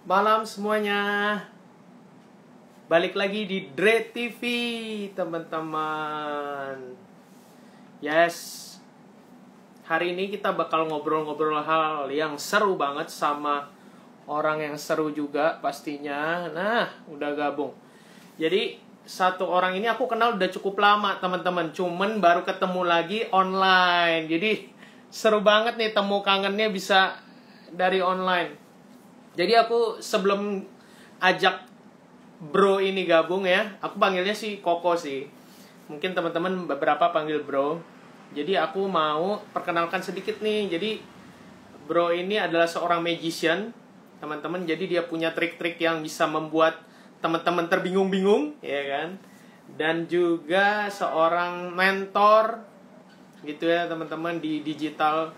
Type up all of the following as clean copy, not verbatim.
Malam semuanya. Balik lagi di Dre TV, teman-teman. Yes. Hari ini kita bakal ngobrol-ngobrol hal yang seru banget sama orang yang seru juga pastinya. Nah, udah gabung. Jadi, satu orang ini aku kenal udah cukup lama, teman-teman. Cuman baru ketemu lagi online. Jadi, seru banget nih temu kangennya bisa dari online. Jadi aku sebelum ajak bro ini gabung ya, aku panggilnya si Koko sih. Mungkin teman-teman beberapa panggil bro. Jadi aku mau perkenalkan sedikit nih. Jadi bro ini adalah seorang magician, teman-teman. Jadi dia punya trik-trik yang bisa membuat teman-teman terbingung-bingung, ya kan? Dan juga seorang mentor gitu ya, teman-teman, di digital.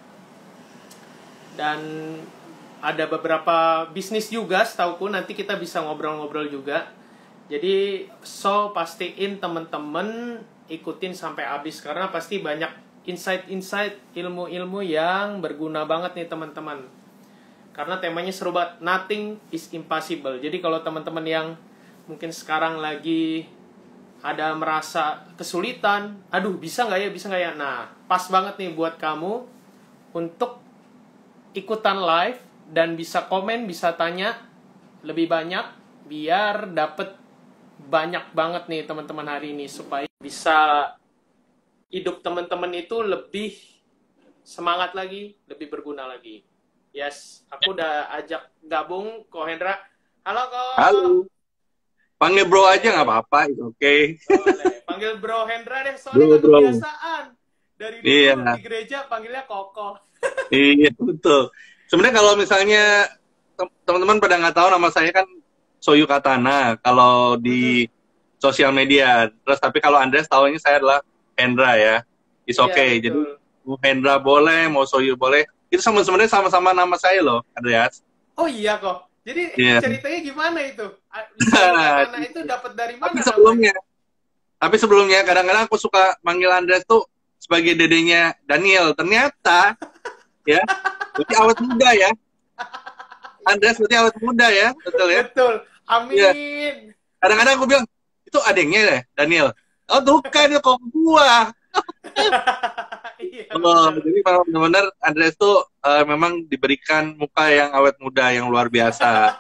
Dan ada beberapa bisnis juga, setauku nanti kita bisa ngobrol-ngobrol juga. Jadi pastiin temen-temen ikutin sampai habis, karena pasti banyak insight-insight, ilmu-ilmu yang berguna banget nih teman-teman. Karena temanya seru banget, nothing is impossible. Jadi kalau teman-teman yang mungkin sekarang lagi ada merasa kesulitan, aduh bisa nggak ya, nah pas banget nih buat kamu untuk ikutan live dan bisa komen, bisa tanya lebih banyak, biar dapet banyak banget nih teman-teman hari ini, supaya bisa hidup teman-teman itu lebih semangat lagi, lebih berguna lagi. Yes, aku udah ajak gabung Ko Hendra. Halo Ko. Halo, panggil bro aja nggak apa-apa, itu oke. Boleh, panggil Bro Hendra deh, soalnya Bro, nggak bro. kebiasaan. Dari dulu Iya, di gereja panggilnya Koko. iya betul. Sebenarnya kalau misalnya teman-teman pada nggak tahu, nama saya kan Soyu Katana kalau Mm-mm. di sosial media. Terus tapi kalau Andreas tahunya saya adalah Hendra ya. It's Iya okay. Jadi betul. mau Hendra boleh, mau Soyu boleh. Itu sebenarnya sama-sama nama saya loh, Andreas. Oh iya kok. Jadi Iya. ceritanya gimana itu? Soyu Katana itu dapat dari Tapi mana sebelumnya, namanya? kadang-kadang aku suka manggil Andreas tuh sebagai dedenya Daniel. Ternyata ya, berarti awet muda ya. Andreas berarti awet muda ya, betul ya? Betul. Iya. Amin. Kadang-kadang aku bilang, itu adengnya ya, Daniel. Oh, bukan, itu kok gua. Iya Oh, benar. jadi memang benar-benar Andreas tuh memang diberikan muka yang awet muda, yang luar biasa.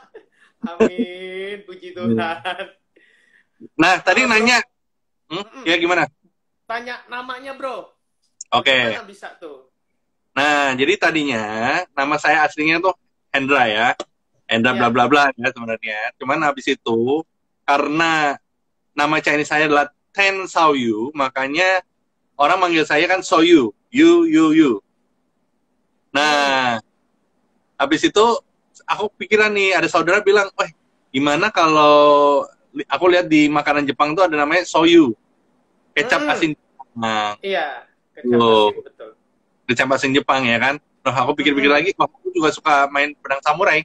Amin. Puji Tuhan. Nah, tadi Bro, nanya, mm-mm. ya gimana? Tanya namanya bro. Oke. Bagaimana bisa tuh? Nah, jadi tadinya nama saya aslinya tuh Hendra ya. Hendra bla Iya. bla bla ya sebenarnya. Cuman habis itu karena nama Chinese saya adalah Ten Xiaoyu, makanya orang manggil saya kan Soyu, you. Hmm. Nah, habis itu aku pikiran nih, ada saudara bilang, wah gimana kalau aku lihat di makanan Jepang tuh ada namanya Soyu, kecap Mm-mm. asin Jepang. Nah, Iya. Kecap tuh, asin betul. kecap asin Jepang ya kan. Nah, aku pikir-pikir Mm-mm. lagi, wah aku juga suka main pedang samurai.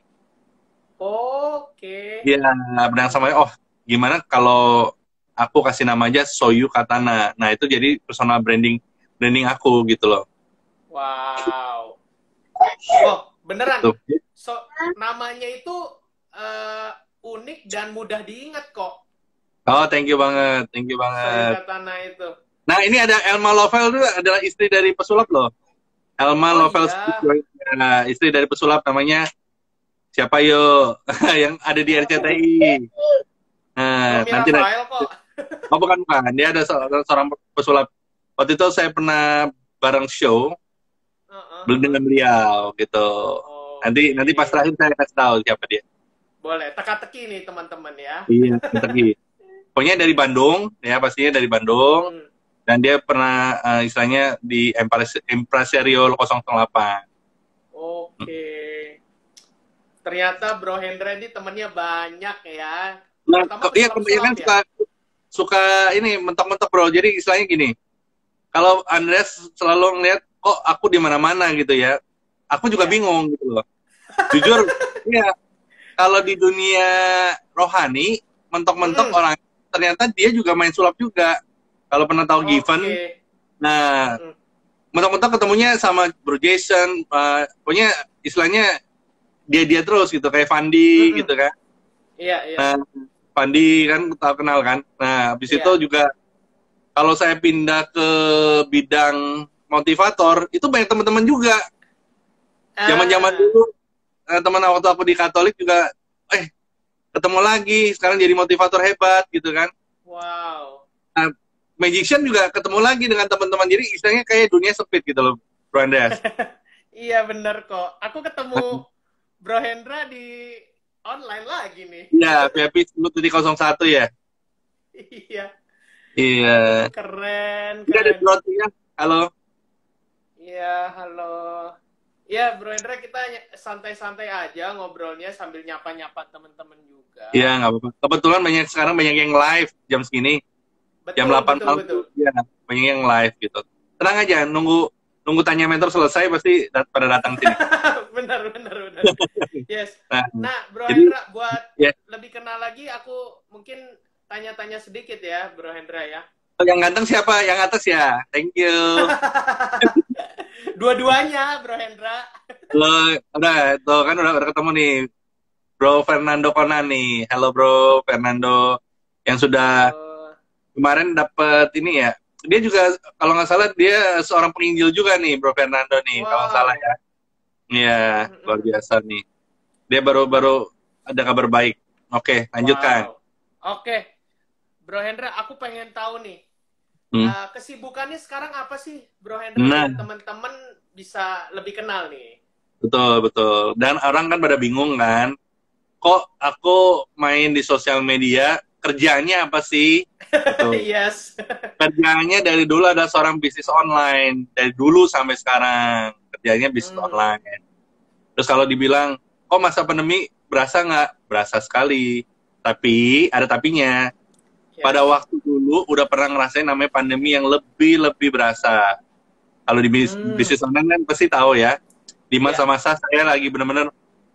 Oke. Iya, pedang samurai. Oh, gimana kalau aku kasih nama aja Soyu Katana. Nah, itu jadi personal branding branding aku gitu loh. Wow. Oh, beneran. Tuh. So, namanya itu eh, unik dan mudah diingat kok. Oh, thank you banget, thank you banget. Soyukatana itu. Nah, ini ada Elma Lovell itu adalah istri dari pesulap loh. Elma Oh Lovell, iya. nah, istri dari pesulap namanya siapa yo yang ada di RCTI. Nah, Romi nanti Rafael kok. oh bukan, dia ada seorang pesulap. Waktu itu saya pernah bareng show Heeh, beli heeh. dengan beliau gitu. Nanti pas Oke. terakhir saya kasih tahu siapa dia. Boleh. Teka-teki nih teman-teman ya. Iya, Kentucky. Pokoknya dari Bandung, ya pastinya dari Bandung. Hmm. Dan dia pernah istilahnya di Impresario 008. Oke. Ternyata Bro Hendra ini temennya banyak ya. Nah, Terutama iya kebanyakan pesulap-pesulap ya. suka suka ini mentok-mentok bro. Jadi istilahnya gini, kalau Andreas selalu ngeliat kok aku di mana-mana gitu ya, aku juga Iya. bingung gitu loh. Jujur, iya kalau di dunia rohani mentok-mentok Mm-mm. orang ternyata dia juga main sulap juga. Kalau pernah tahu Given, Oke. nah Mm-mm. mentok-mentok ketemunya sama Bro Jason, pokoknya istilahnya dia terus gitu, kayak Fandi gitu kan. Iya, iya. Nah, Fandi kan tahu kenal kan. Nah, habis itu Iya. juga kalau saya pindah ke bidang motivator, itu banyak teman-teman juga. Zaman-zaman Ah, dulu teman waktu aku di Katolik juga ketemu lagi, sekarang jadi motivator hebat gitu kan. wow. Nah, magician juga ketemu lagi dengan teman-teman, jadi istilahnya kayak dunia sempit gitu loh, Bro Andreas. Iya bener kok. Aku ketemu Bro Hendra di online lagi nih. Iya, VIP 10.01 ya. Iya. Iya. Keren, Ini ada keren. Bro ya. Halo. Iya, halo. Iya, Bro Hendra, kita santai-santai aja ngobrolnya sambil nyapa-nyapa temen-temen juga. Iya, nggak apa-apa. Kebetulan sekarang banyak yang live jam segini, jam Betul, 8 betul, malam betul. tuh, ya, banyak yang live gitu. Tenang aja, nunggu tanya mentor selesai pasti pada datang sini. Benar, benar, benar. Yes. Nah, Nah, Bro jadi Hendra, buat ya, lebih kenal lagi, aku mungkin tanya-tanya sedikit ya, Bro Hendra ya. yang ganteng siapa? Yang atas ya. Thank you. Dua-duanya, Bro Hendra. Lo udah tuh kan udah ketemu nih Bro Fernando Conan nih. Halo Bro Fernando yang sudah Halo. kemarin dapat ini ya. Dia juga kalau nggak salah dia seorang penginjil juga nih Bro Fernando nih kalau nggak salah Wow. ya. Iya, luar biasa nih. Dia baru-baru ada kabar baik. Oke, lanjutkan. Wow. Oke, Bro Hendra, aku pengen tahu nih, Hmm. kesibukannya sekarang apa sih, Bro Hendra, Nah, biar teman-teman bisa lebih kenal nih. betul betul. Dan orang kan pada bingung kan, kok aku main di sosial media, kerjanya apa sih? Gitu. Yes. Kerjanya dari dulu ada seorang bisnis online, dari dulu sampai sekarang kerjanya bisnis Hmm. online. Terus kalau dibilang, kok masa pandemi berasa nggak? Berasa sekali. Tapi ada tapinya. Pada Yes. waktu dulu udah pernah ngerasain namanya pandemi yang lebih berasa. Kalau di Hmm. bisnis online kan pasti tahu ya. Di Ya. masa-masa saya lagi benar-benar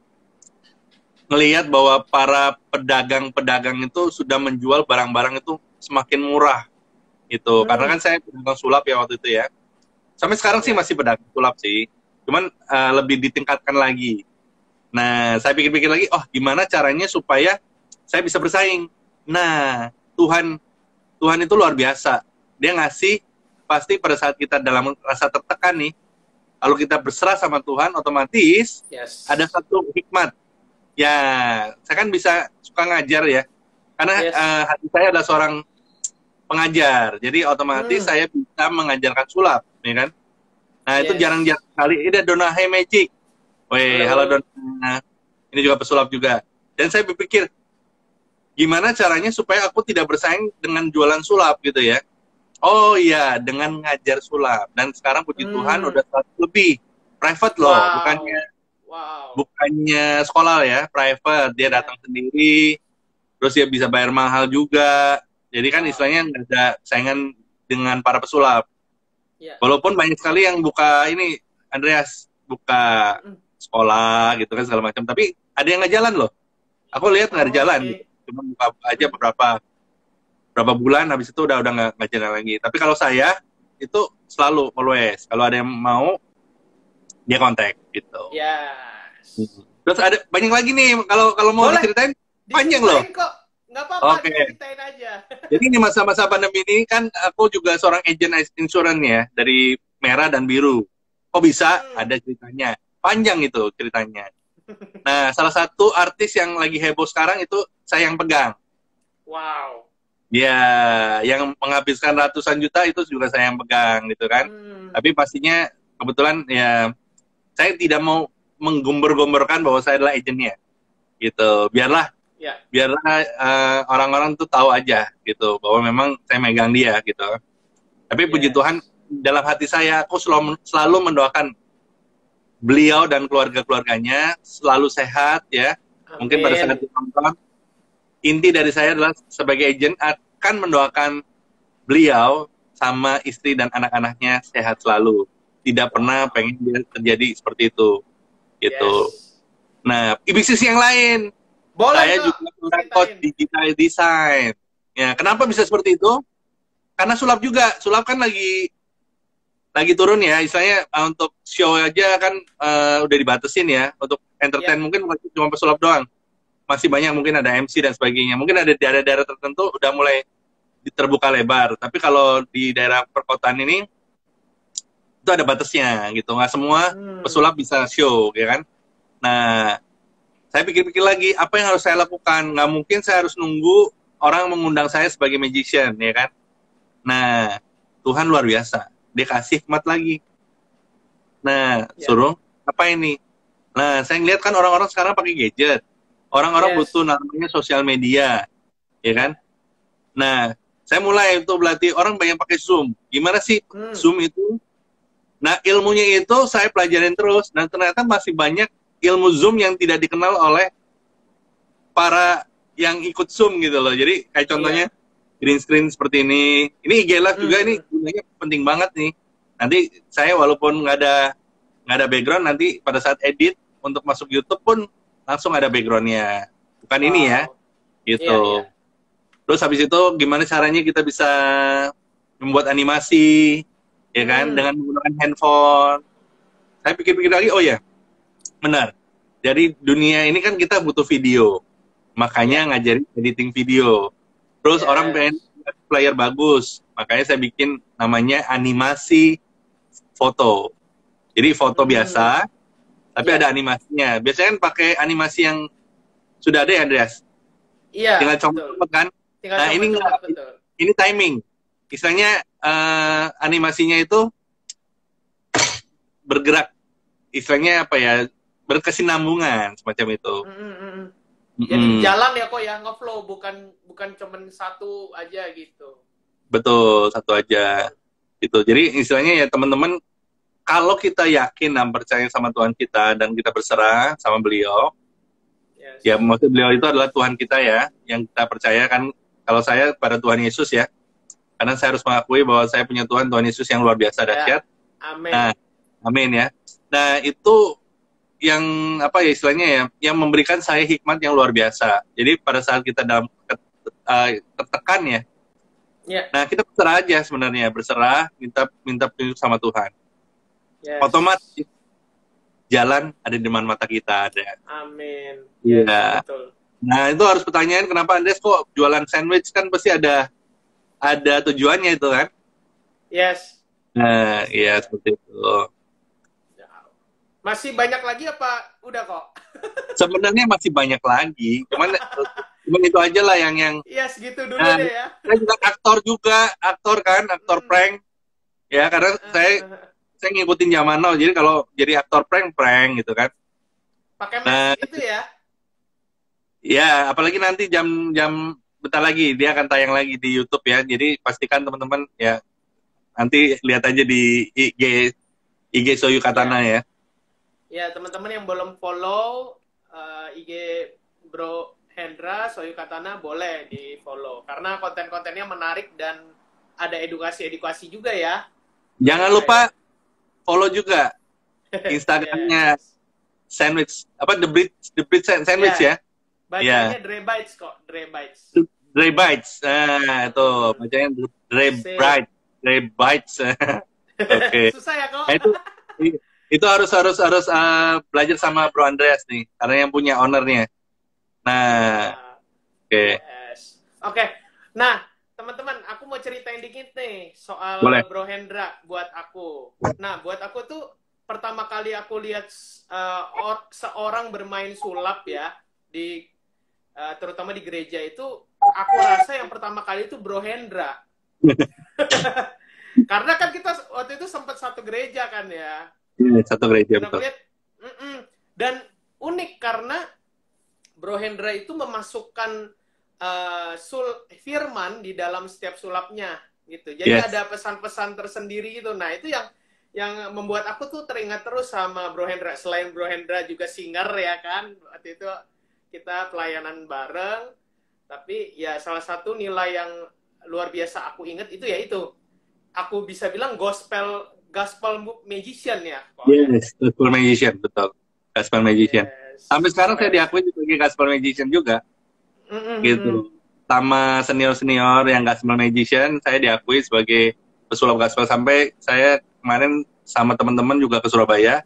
ngelihat bahwa para pedagang-pedagang itu sudah menjual barang-barang itu semakin murah gitu. Karena Hmm. kan saya pedagang sulap ya waktu itu ya. Sampai sekarang sih Ya. masih pedagang sulap sih. Cuman lebih ditingkatkan lagi. Nah, saya pikir-pikir lagi, oh gimana caranya supaya saya bisa bersaing. Nah, Tuhan itu luar biasa. Dia ngasih pasti pada saat kita dalam rasa tertekan nih, kalau kita berserah sama Tuhan, otomatis Yes. ada satu hikmat. Ya, saya kan bisa suka ngajar ya. Karena Yes. hati saya adalah seorang pengajar. Jadi otomatis saya bisa mengajarkan sulap, ya kan? Nah, itu Yes. jarang-jarang sekali. Ini ada Dona Hey Magic. Weh, halo Dona. Ini juga pesulap juga. Dan saya berpikir, gimana caranya supaya aku tidak bersaing dengan jualan sulap gitu ya. Oh iya, dengan ngajar sulap. Dan sekarang puji Tuhan udah 100 lebih. Private loh, Wow. Wow. bukannya sekolah ya, private. Dia Ya. datang sendiri, terus dia bisa bayar mahal juga. Jadi kan Wow. istilahnya nggak ada saingan dengan para pesulap. Ya. Walaupun banyak sekali yang buka ini, Andreas, buka sekolah gitu kan segala macam. Tapi ada yang nggak jalan loh. Aku lihat nggak ada jalan. Oke. Gitu. Cuma buka aja berapa bulan, habis itu udah nggak jalan lagi. Tapi kalau saya itu selalu always. Kalau ada yang mau, dia kontak gitu. Yes. Terus ada banyak lagi nih. Kalau mau Boleh. diceritain panjang loh. Diceritain kok. Nggak apa-apa, Oke. diceritain aja. Jadi di masa-masa pandemi ini kan aku juga seorang agent insurance ya dari merah dan biru. Kok bisa? Ada ceritanya. Panjang itu ceritanya. Nah, salah satu artis yang lagi heboh sekarang itu saya yang pegang. Wow. Ya, yang menghabiskan ratusan juta itu juga saya yang pegang gitu kan. Tapi pastinya kebetulan ya saya tidak mau menggomber-gomborkan bahwa saya adalah agennya. Gitu. Biarlah orang-orang tuh tahu aja gitu bahwa memang saya megang dia gitu. Tapi puji Tuhan dalam hati saya aku selalu mendoakan beliau dan keluarga-keluarganya selalu sehat ya. Amin. Mungkin pada saat ditonton, inti dari saya adalah sebagai agent akan mendoakan beliau sama istri dan anak-anaknya sehat selalu. Tidak pernah pengen dia terjadi seperti itu. Gitu. Yes. Nah, bisnis yang lain. Boleh, saya kok, juga coach digital design. Ya, kenapa bisa seperti itu? Karena sulap juga. Sulap kan lagi turun ya. Istilahnya untuk show aja kan udah dibatasin ya. Untuk entertain, mungkin bukan cuma pesulap doang. Masih banyak, mungkin ada MC dan sebagainya. Mungkin ada daerah-daerah tertentu udah mulai terbuka lebar. Tapi kalau di daerah perkotaan ini, itu ada batasnya gitu. Nggak semua pesulap bisa show, ya kan? Nah, saya pikir-pikir lagi, apa yang harus saya lakukan? Nggak mungkin saya harus nunggu orang mengundang saya sebagai magician, ya kan? Nah, Tuhan luar biasa. Dia kasih hikmat lagi. Nah, suruh, apa ini? Nah, saya ngeliat kan orang-orang sekarang pakai gadget. Orang-orang butuh namanya sosial media, ya kan? Nah, saya mulai itu berarti orang banyak pakai Zoom. Gimana sih Zoom itu? Nah, ilmunya itu saya pelajarin terus. Dan ternyata masih banyak ilmu Zoom yang tidak dikenal oleh para yang ikut Zoom gitu loh. Jadi kayak contohnya green screen seperti ini. Ini IG Live juga, ini gunanya penting banget nih. Nanti saya walaupun nggak ada background, nanti pada saat edit untuk masuk YouTube pun langsung ada backgroundnya. Bukan ini ya, gitu. Terus habis itu gimana caranya kita bisa membuat animasi, ya kan, dengan menggunakan handphone. Saya pikir-pikir lagi, oh ya, benar. Jadi dunia ini kan kita butuh video, makanya ngajarin editing video. Terus orang pengen player bagus, makanya saya bikin namanya animasi foto. Jadi foto biasa, tapi ada animasinya. Biasanya kan pakai animasi yang sudah ada ya, Andreas? Iya. Tinggal comot kan? Nah, ini timing. Istilahnya animasinya itu bergerak. Istilahnya apa ya? Berkesinambungan semacam itu. Jadi jalan ya kok ya, nge-flow, bukan cuman satu aja gitu. Betul, satu aja. Gitu. Jadi istilahnya ya teman-teman, kalau kita yakin dan percaya sama Tuhan kita dan kita berserah sama beliau, ya maksud beliau itu adalah Tuhan kita ya, yang kita percaya kan. Kalau saya pada Tuhan Yesus ya, karena saya harus mengakui bahwa saya punya Tuhan Yesus yang luar biasa dahsyat. Amin. Nah, amin ya. Nah, itu yang apa ya istilahnya ya, yang memberikan saya hikmat yang luar biasa. Jadi pada saat kita dalam tertekan ya, nah kita berserah aja sebenarnya, berserah, minta petunjuk sama Tuhan. Otomatis jalan ada di depan mata kita ada. Amin. Iya. Betul. Nah, itu harus pertanyaan, kenapa Andreas kok jualan sandwich, kan pasti ada tujuannya itu kan? Yes. Nah, iya seperti itu. Masih banyak lagi apa udah kok? Sebenarnya masih banyak lagi, cuman itu aja lah yang segitu dulu deh ya. Saya juga aktor prank. Ya, karena saya ngikutin zaman now, jadi kalau jadi aktor prank gitu kan. Pakai mask gitu ya? Ya, apalagi nanti jam bentar lagi dia akan tayang lagi di YouTube ya. Jadi pastikan teman-teman ya nanti lihat aja di IG Soyu Katana ya. Ya, teman-teman yang belum follow IG Bro Hendra Soyu Katana boleh di-follow karena konten-kontennya menarik dan ada edukasi juga ya. Jangan lupa follow juga Instagramnya Sandwich, apa The Bridge Sandwich ya. Bacanya Dre Bites kok, Dre Bites. Dre Bites. Nah, itu bacanya Dre Bites. Oke. Susah ya kok. Nah, itu harus belajar sama Bro Andreas nih, karena yang punya ownernya. Nah, oke. Oke. Nah, teman-teman, aku mau ceritain dikit nih soal Bro Hendra buat aku. Nah, buat aku tuh pertama kali aku lihat seorang bermain sulap ya di terutama di gereja itu, aku rasa yang pertama kali itu Bro Hendra. Karena kan kita waktu itu sempat satu gereja kan ya. Satu gereja, betul. Dan unik karena Bro Hendra itu memasukkan firman di dalam setiap sulapnya gitu. Jadi ada pesan-pesan tersendiri gitu. Nah, itu yang membuat aku tuh teringat terus sama Bro Hendra. Selain Bro Hendra juga singer ya kan. Waktu itu kita pelayanan bareng. Tapi ya salah satu nilai yang luar biasa aku ingat itu ya itu. Aku bisa bilang gospel magician ya. Yes, gospel magician, betul. Gospel magician. Sampai sekarang saya diakui sebagai gospel magician juga. Gitu. Sama senior-senior yang gospel magician, saya diakui sebagai pesulap gospel. Sampai saya kemarin sama teman-teman juga ke Surabaya.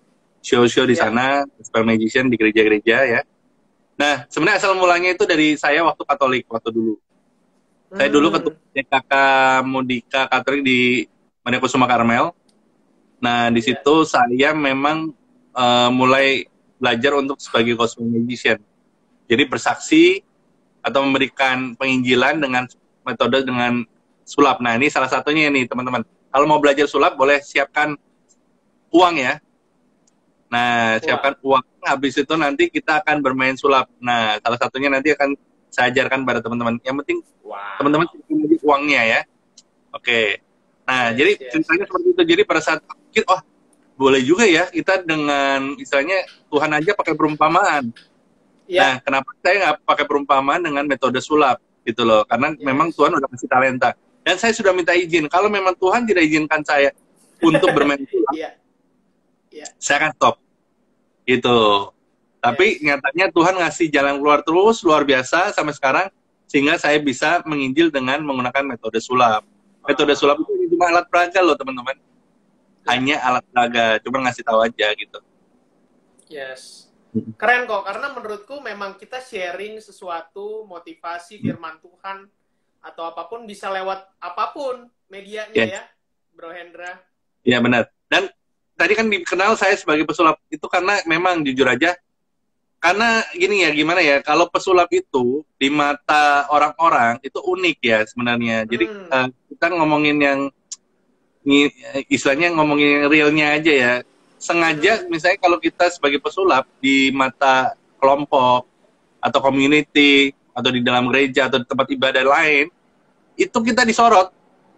show-show di Ya. sana, gospel musician di gereja-gereja ya. Nah, sebenarnya asal mulanya itu dari saya waktu Katolik waktu dulu. Saya dulu ketua DKK Mudika Katolik di Maniokusuma Karmel. Nah, di Iya. situ saya memang mulai belajar untuk sebagai gospel musician. Jadi bersaksi atau memberikan penginjilan dengan metode dengan sulap. Nah, ini salah satunya nih, teman-teman. Kalau mau belajar sulap, boleh siapkan uang ya. Nah, siapkan uang. Habis itu nanti kita akan bermain sulap. Nah, salah satunya nanti akan saya ajarkan pada teman-teman. Yang penting teman-teman siapkan uangnya ya. Oke. Nah, jadi ceritanya seperti itu. Jadi pada saat pikir, oh boleh juga ya kita dengan istilahnya Tuhan aja pakai perumpamaan. Nah, kenapa saya nggak pakai perumpamaan dengan metode sulap gitu loh? Karena memang Tuhan udah kasih talenta. Dan saya sudah minta izin. Kalau memang Tuhan tidak izinkan saya untuk bermain sulap, saya akan stop. Gitu. Tapi nyatanya Tuhan ngasih jalan keluar terus luar biasa sampai sekarang sehingga saya bisa menginjil dengan menggunakan metode sulap. Metode sulap itu cuma alat peraga loh teman-teman. Hanya alat peraga, cuma ngasih tahu aja gitu. Yes. Keren kok, karena menurutku memang kita sharing sesuatu, motivasi firman Tuhan atau apapun bisa lewat apapun medianya ya, Bro Hendra. Iya benar. Dan tadi kan dikenal saya sebagai pesulap itu karena memang jujur aja, karena gini ya, gimana ya, kalau pesulap itu di mata orang-orang itu unik ya sebenarnya. Jadi kita ngomongin yang istilahnya ngomongin realnya aja ya. Sengaja misalnya kalau kita sebagai pesulap di mata kelompok atau community atau di dalam gereja atau di tempat ibadah lain, itu kita disorot.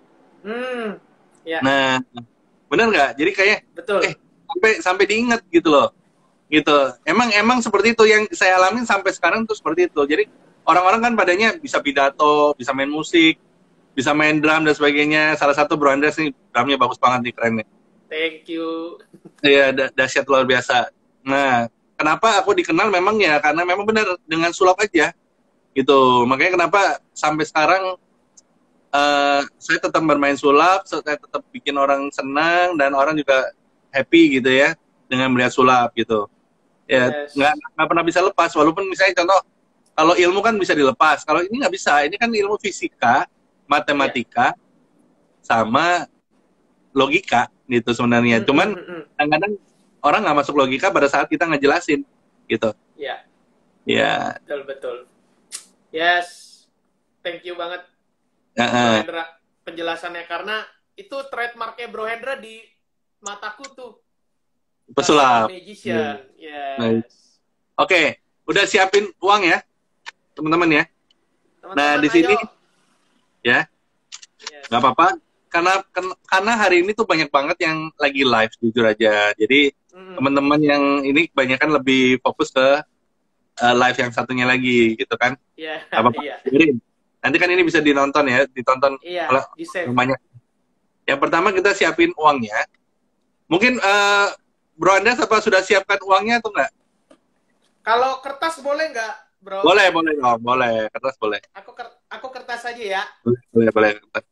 Nah, benar nggak? Jadi kayak sampai diingat gitu loh. Gitu. Emang seperti itu yang saya alamin sampai sekarang tuh seperti itu. Jadi orang-orang kan padanya bisa pidato, bisa main musik, bisa main drum dan sebagainya. Salah satu Bro Andres nih, drumnya bagus banget nih, keren nih. Thank you. Iya, dahsyat luar biasa. Nah, kenapa aku dikenal memang ya karena memang benar dengan sulap aja. Gitu. Makanya kenapa sampai sekarang saya tetap bermain sulap, saya tetap bikin orang senang dan orang juga happy gitu ya dengan melihat sulap gitu. Ya nggak pernah bisa lepas. Walaupun misalnya contoh kalau ilmu kan bisa dilepas, kalau ini nggak bisa. Ini kan ilmu fisika, matematika, sama logika gitu sebenarnya. Cuman kadang-kadang orang nggak masuk logika pada saat kita ngejelasin gitu. Iya. Ya. Betul. Yes. Thank you banget. Bro Hendra penjelasannya, karena itu trademarknya Bro Hendra di mataku tuh. Pesulap. Magician. Yes. Oke, udah siapin uang ya, teman-teman ya. Nah, di sini ya. Nggak apa-apa. Karena hari ini tuh banyak banget yang lagi live jujur aja. Jadi teman-teman yang ini kebanyakan lebih fokus ke live yang satunya lagi gitu kan. Iya. Apa-apa. Nanti kan ini bisa ditonton ya, ditonton banyak. Yang pertama kita siapin uangnya. Mungkin Bro Andres apa sudah siapkan uangnya atau enggak? Kalau kertas boleh nggak, Bro? Boleh dong, boleh. Kertas boleh. Aku kertas aja ya. Boleh kertas.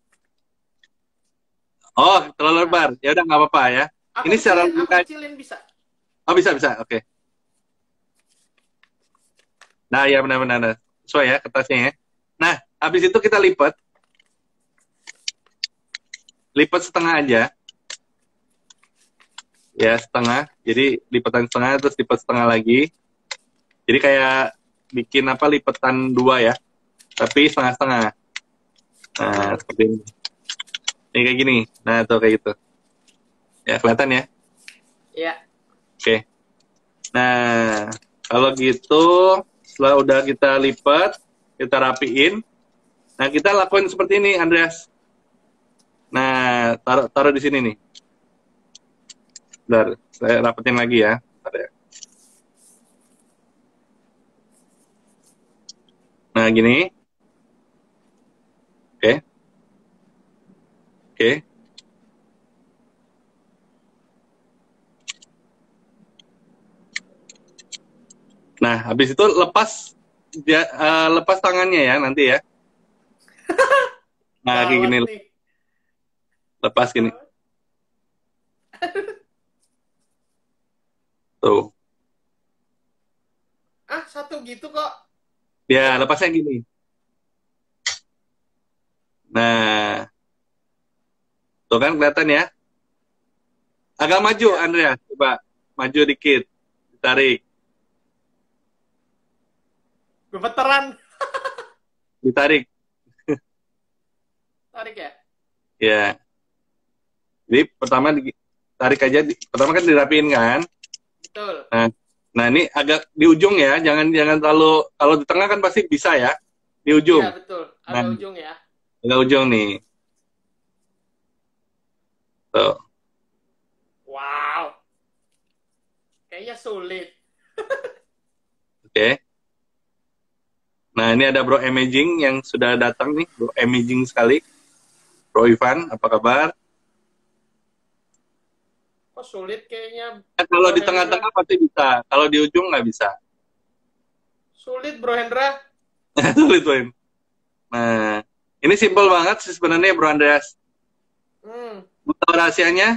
Oh, terlalu lebar. Ya udah nggak apa-apa ya. Ini secara aku kecilin bisa. Oh, bisa. Oke. Nah, ya benar-benar. Sesuai ya kertasnya ya. Nah, habis itu kita lipat. Lipat setengah aja. Ya, setengah. Jadi lipatan setengah terus lipat setengah lagi. Jadi kayak bikin lipatan 2 ya. Tapi setengah-setengah. Nah, seperti ini. Ini kayak gini. Nah, tuh kayak gitu. Ya, kelihatan ya? Iya. Oke. Nah, kalau gitu setelah udah kita lipat, kita rapiin. Nah, kita lakuin seperti ini, Andreas. Nah, taruh di sini nih. Bentar, saya rapetin lagi ya. Bentar ya. Nah, gini. Oke. Nah, habis itu lepas tangannya ya nanti ya. Nah, kayak gini. Lepas gini. Tuh. Ah, satu gitu kok. Ya, lepasnya gini. Nah, tuh kan kelihatan ya. Agak maju, Ya, Andrea. Coba maju dikit. Ditarik. gemeteran. Ditarik. Tarik ya? Ya. Jadi pertama tarik aja. Pertama kan dirapiin kan. Betul. Nah, nah ini agak di ujung ya. Jangan jangan terlalu, kalau di tengah kan pasti bisa ya. Di Iya, ujung. betul. Nah, Agak ujung ya. agak ujung nih. Tuh. Wow. Kayaknya sulit. Oke. Nah, ini ada Bro Imaging yang sudah datang nih. Bro Imaging sekali. Bro Ivan, apa kabar? Kok sulit kayaknya, Nah, kalau Bro di Hendra? tengah-tengah pasti bisa. Kalau di ujung nggak bisa. Sulit, Bro Hendra. Sulit, Win. Nah, ini simple banget sih sebenarnya, Bro Andreas. Hmm, Mau tahu rahasianya?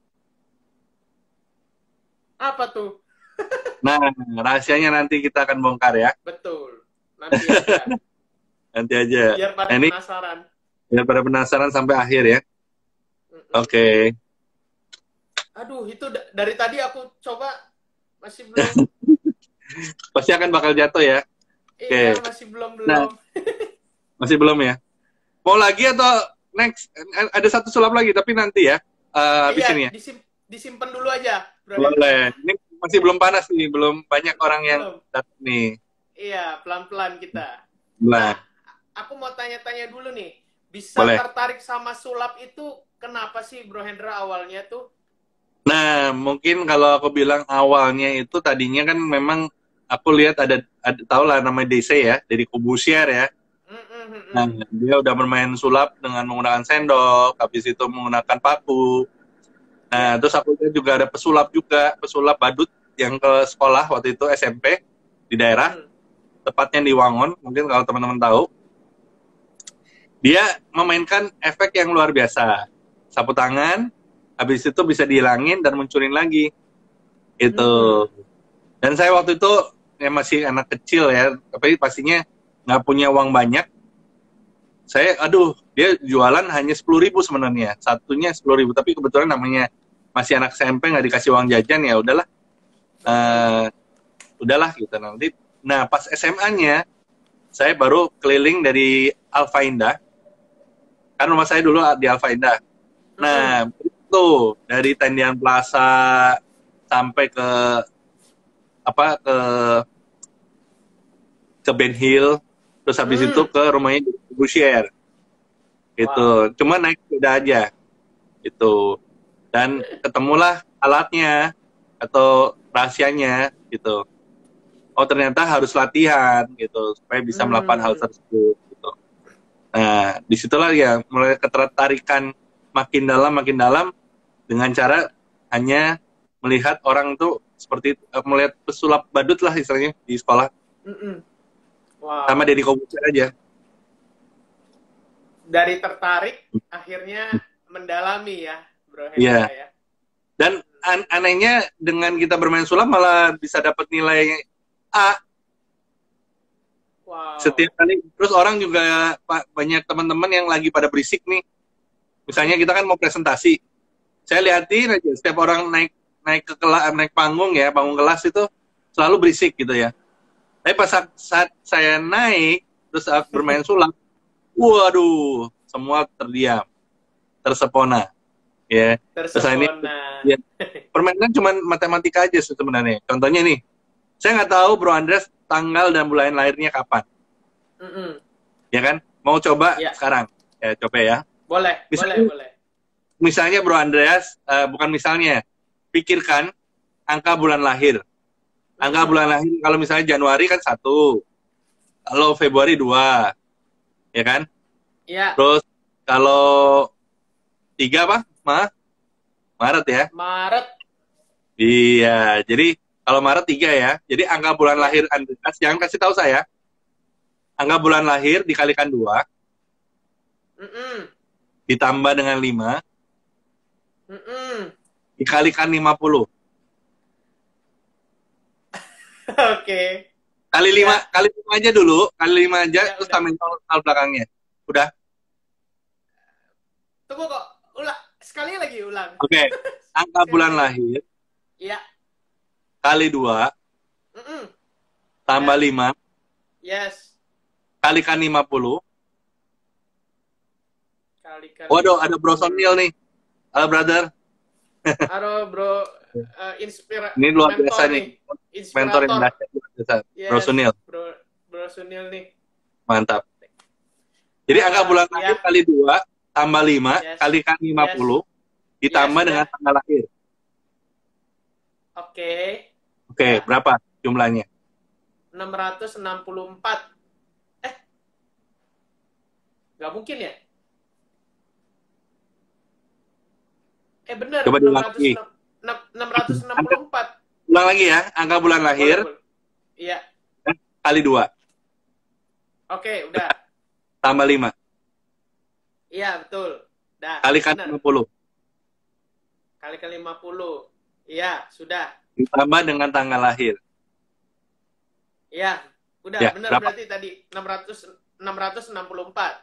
apa tuh? Nah, rahasianya nanti kita akan bongkar ya. Betul. Nanti aja. Nanti aja. Biar Nah, pada ini penasaran. biar pada penasaran sampai akhir ya. Mm-mm. Oke. Aduh, itu dari tadi aku coba masih belum. Pasti akan bakal jatuh ya. Iya, Oke. masih belum Nah, belum. masih belum ya. Mau lagi atau next? Ada satu sulap lagi, tapi nanti ya. Habis Iya, ini ya. disimpan dulu aja, Bro Hendra. Boleh. Ini masih belum panas nih. Belum banyak orang yang Belum. datang nih. Iya, pelan-pelan kita. Nah, Nah, aku mau tanya-tanya dulu nih. Bisa boleh. tertarik sama sulap itu kenapa sih, Bro Hendra, awalnya tuh? Nah, mungkin kalau aku bilang awalnya itu tadinya kan memang aku lihat ada tau lah namanya DC ya, dari Corbusier ya. Nah, Mm-mm. dia udah bermain sulap dengan menggunakan sendok, habis itu menggunakan paku. Nah, Ya. terus aku lihat juga ada pesulap juga, pesulap badut yang ke sekolah waktu itu SMP di daerah, Mm-mm. tepatnya di Wangon, mungkin kalau teman-teman tahu. Dia memainkan efek yang luar biasa. Sapu tangan, habis itu bisa dihilangin dan munculin lagi. Itu. Mm. Dan saya waktu itu ya masih anak kecil ya, tapi pastinya nggak punya uang banyak. Saya, aduh, dia jualan hanya 10.000 sebenarnya, satunya 10.000. Tapi kebetulan namanya masih anak SMP nggak dikasih uang jajan ya udahlah, Betul. udahlah gitu nanti. Nah pas SMA-nya saya baru keliling dari Alfa Indah, kan rumah saya dulu di Alfa Indah. Mm-mm. Nah itu dari Tendian Plaza sampai ke apa ke Ben Hill, terus habis itu Mm. ke rumahnya Busier Wow. gitu. Cuma naik sepeda aja gitu. Dan ketemulah alatnya atau rahasianya gitu. Oh ternyata harus latihan gitu supaya bisa melakukan hal Mm. tersebut gitu. Nah disitulah ya mulai ketertarikan makin dalam dengan cara hanya melihat orang tuh seperti melihat pesulap badut lah istilahnya di sekolah Mm-mm. sama Wow. Deddy Kobuser aja. Dari tertarik, akhirnya mendalami ya, Bro Hendra Iya. ya. Dan anehnya dengan kita bermain sulap malah bisa dapat nilai A Wow. setiap kali. Terus orang juga banyak teman-teman yang lagi pada berisik nih. Misalnya Mm. kita kan mau presentasi, saya liatin aja setiap orang naik naik ke naik panggung ya, panggung kelas itu selalu berisik gitu ya. Tapi pas saat saya naik terus aku bermain sulap, waduh, semua terdiam, tersepona, ya. Terus ini Tersepona. ya, permainan cuma matematika aja sebenarnya. Contohnya nih, saya nggak tahu Bro Andres tanggal dan bulan lahirnya kapan, Mm-mm. ya kan? Mau coba Ya, sekarang, ya coba ya. boleh, boleh, Misalnya, boleh. misalnya Bro Andreas, bukan misalnya, pikirkan angka bulan lahir. Angka Mm-mm. bulan lahir kalau misalnya Januari kan 1, kalau Februari 2, ya kan? Ya, Terus kalau 3 apa? Maret ya? Maret. Iya, jadi kalau Maret 3 ya. Jadi angka bulan Ya. lahir Andreas, jangan kasih tahu saya. Angka bulan lahir dikalikan 2, Mm-mm. ditambah dengan 5, Mm-mm. dikalikan 50. Oke. Kali lima, Ya, kali lima aja dulu, kali lima aja, ya terus udah. tambahin nol belakangnya. Udah, Tunggu kok. Ulang. Sekali lagi ulang. oke. Angka Sekali bulan lagi. lahir Iya. kali dua, Mm-mm. tambah Ya. lima, Yes. kalikan 50. Kalikan Waduh, ada 50. brosonil nih. Halo, brother. Halo bro, Ini luar biasa mentor nih. nih, Mentor yang inspirator. dahsyat, luar biasa. Yes, Brosonil, bro Sunil nih. mantap. Jadi angka bulan lahir Ya, kali dua, tambah lima, yes, kalikan yes, 50, yes, ditambah dengan sudah. tanggal lahir. Oke, Oke, ya, berapa jumlahnya? 664. Eh, nggak mungkin ya? Bener, Coba diulang lagi. 664. Ulang lagi ya, angka bulan Boleh, lahir boleh. Iya, kali dua, oke, udah. tambah lima, Iya, betul. Dah, kalikan bener. 50, Kalikan 50. Iya, sudah. ditambah dengan tanggal lahir. Iya, udah, Ya, bener berapa? berarti tadi 664.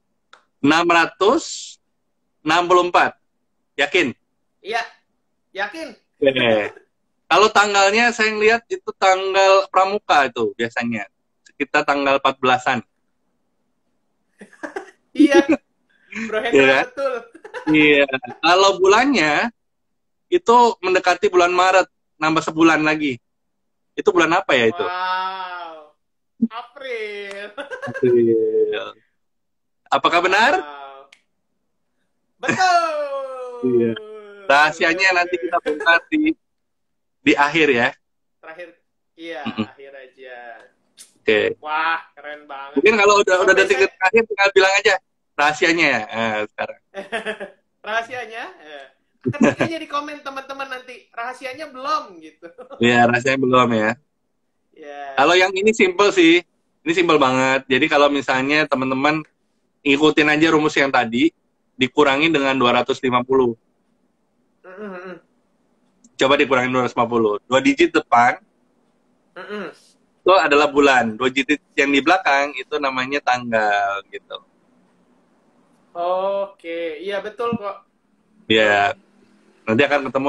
664. Yakin? Iya, yakin? Oke. Kalau tanggalnya saya ngeliat itu tanggal pramuka itu biasanya. Sekitar tanggal 14-an. Iya, Bro Iya Hendra kan? betul. Iya. Kalau bulannya itu mendekati bulan Maret, nambah sebulan lagi. Itu bulan apa ya itu? Wow, April. April. Apakah benar? Wow, betul. Iya. Rahasianya nanti kita bongkar di akhir ya. Terakhir, iya, Mm-mm. akhir aja. Oke. Wah, keren banget. Mungkin kalau udah Sampai detik saya terakhir tinggal bilang aja rahasianya ya. Sekarang. rahasianya, akan kayaknya di komen teman-teman nanti rahasianya belum gitu. Iya, rahasianya belum ya. Kalau Yes. yang ini simple sih. Ini simple banget. Jadi kalau misalnya teman-teman ngikutin aja rumus yang tadi, dikurangin dengan 250. Mm-mm, Coba dikurangin 250. Dua digit depan mm-mm. itu adalah bulan. Dua digit yang di belakang itu namanya tanggal gitu. Oke, iya betul kok. Ya, nanti akan ketemu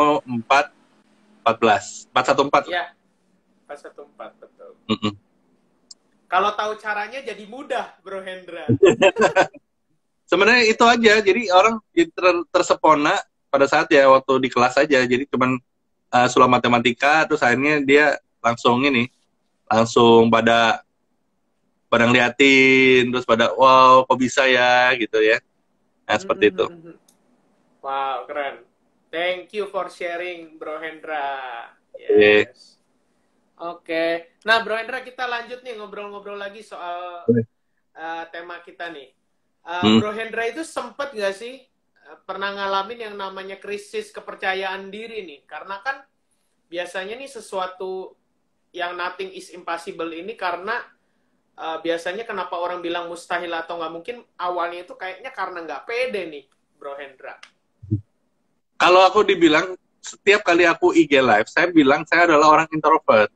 14. 414. Iya, pas 14 betul. Mm-mm. Kalau tahu caranya jadi mudah, Bro Hendra. Sebenarnya itu aja. Jadi orang jadi tersepona pada saat ya waktu di kelas aja. Jadi cuman sulam matematika, terus akhirnya dia langsung ini, langsung pada ngeliatin, terus pada wow kok bisa ya gitu ya. Nah seperti itu. Wow, keren. Thank you for sharing, Bro Hendra. Oke. Yes. Oke. Nah, Bro Hendra, kita lanjut nih ngobrol-ngobrol lagi soal tema kita nih. Bro Hendra itu sempet nggak sih pernah ngalamin yang namanya krisis kepercayaan diri nih? Karena kan biasanya nih sesuatu yang nothing is impossible ini karena biasanya kenapa orang bilang mustahil atau nggak mungkin, awalnya itu kayaknya karena nggak pede nih, Bro Hendra. Kalau aku dibilang setiap kali aku IG live, saya bilang saya adalah orang introvert.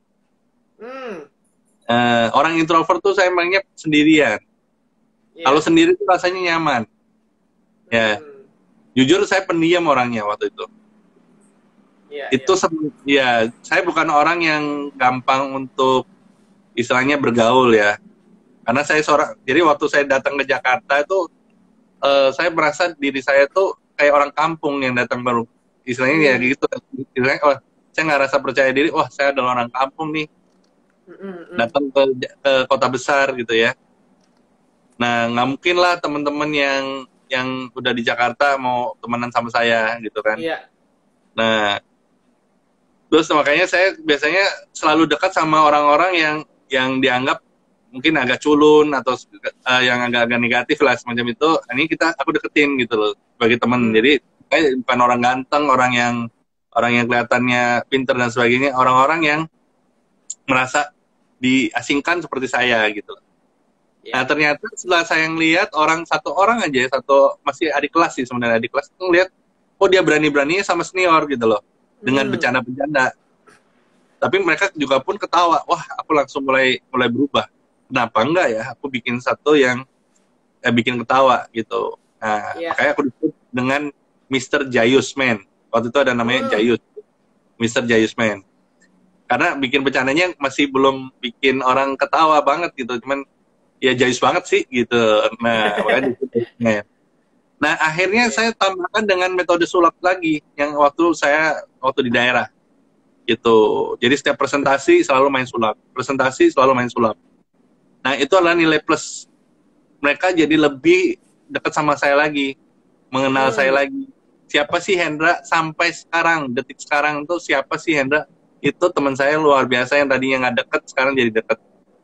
Orang introvert tuh saya emangnya sendirian. Yeah. Kalau sendiri tuh rasanya nyaman. Ya, jujur saya pendiam orangnya waktu itu. Itu ya, saya bukan orang yang gampang untuk istilahnya bergaul ya. Karena saya jadi waktu saya datang ke Jakarta itu saya merasa diri saya tuh kayak orang kampung yang datang baru. Istilahnya ya gitu. Istilahnya, saya nggak rasa percaya diri. Wah, saya adalah orang kampung nih. Datang ke kota besar gitu ya. Nah, nggak mungkin lah teman-teman yang udah di Jakarta mau temenan sama saya gitu kan. Iya. Nah, terus makanya saya biasanya selalu dekat sama orang-orang yang dianggap mungkin agak culun atau yang agak-agak negatif lah semacam itu. Ini aku deketin gitu loh sebagai teman. Jadi saya bukan orang ganteng, orang yang kelihatannya pinter dan sebagainya, orang-orang yang merasa diasingkan seperti saya gitu. Nah ternyata setelah saya ngelihat satu orang aja, masih adik kelas sih sebenarnya, adik kelas tuh ngelihat, oh dia berani-beraninya sama senior gitu loh, dengan bercanda-bercanda. Tapi mereka juga pun ketawa. Wah, aku langsung mulai berubah. Kenapa enggak ya? Aku bikin satu yang bikin ketawa gitu. Nah, Iya. makanya aku disebut dengan Mr. Jayus Man. Waktu itu ada namanya Jayus, Mr. Jayus Man. Karena bikin bercandanya masih belum bikin orang ketawa banget gitu. Cuman ya Jayus banget sih gitu. Nah, makanya disebut Jayus Man. Nah, akhirnya saya tambahkan dengan metode sulap lagi yang waktu di daerah gitu. Jadi setiap presentasi selalu main sulap. Presentasi selalu main sulap. Nah, itu adalah nilai plus. Mereka jadi lebih dekat sama saya lagi, mengenal saya lagi. Siapa sih Hendra sampai sekarang, detik sekarang tuh siapa sih Hendra? Itu teman saya luar biasa yang tadinya nggak deket, sekarang jadi deket.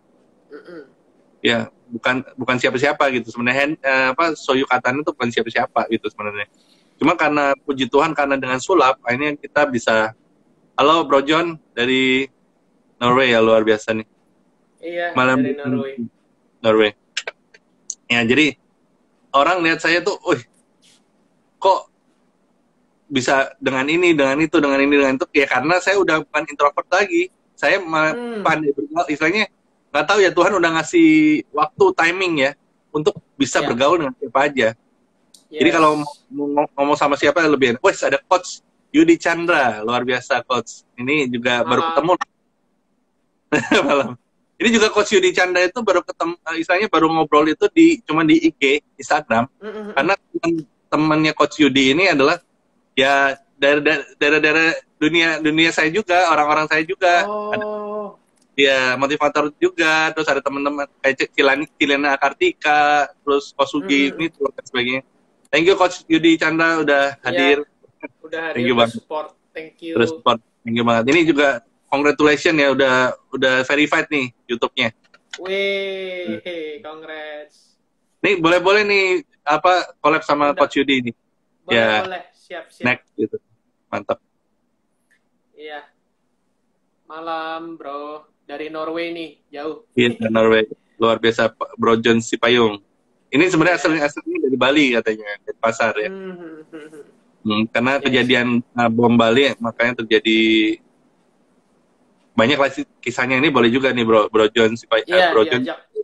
Ya, bukan siapa-siapa gitu sebenarnya. Soyukatan itu bukan siapa-siapa gitu sebenarnya. Cuma karena puji Tuhan, karena dengan sulap, akhirnya kita bisa. Halo Bro John dari Norway ya, luar biasa nih. Iya, Malam dari Norway. Ya, jadi orang lihat saya tuh, kok bisa dengan ini, dengan itu, dengan ini, dengan itu. Ya karena saya udah bukan introvert lagi. Saya pandai bergaul, istilahnya nggak tahu ya, Tuhan udah ngasih waktu, timing ya, untuk bisa bergaul dengan siapa aja. Jadi kalau mau ngomong sama siapa lebih enak. Wes, ada Coach Yudi Chandra, luar biasa Coach. Ini juga baru ketemu. Malam. Ini juga Coach Yudi Chandra itu baru ketemu, istilahnya baru ngobrol itu cuma di IG, Instagram. Karena temannya Coach Yudi ini adalah ya daerah dunia saya juga, orang-orang saya juga. Ada, ya motivator juga, terus ada teman-teman kayak Cilena Kartika, terus Coach Sugi ini dan sebagainya. Thank you Coach Yudi Chandra udah hadir. Udah hadir, support. Thank you. Support. Thank you banget. Ini juga congratulations ya, udah verified nih YouTube-nya. Wih, congrats. Nih boleh nih collab sama Coach Yudi ini. Boleh. Siap. Next gitu. Mantap. Iya. Malam, Bro. Dari Norway nih, jauh. Iya, Norway. Luar biasa Bro John Sipayung. Ini sebenarnya aslinya dari Bali katanya, dari pasar ya. Karena kejadian bom Bali makanya terjadi banyak lah kisahnya. Ini boleh juga nih Bro John Bro John.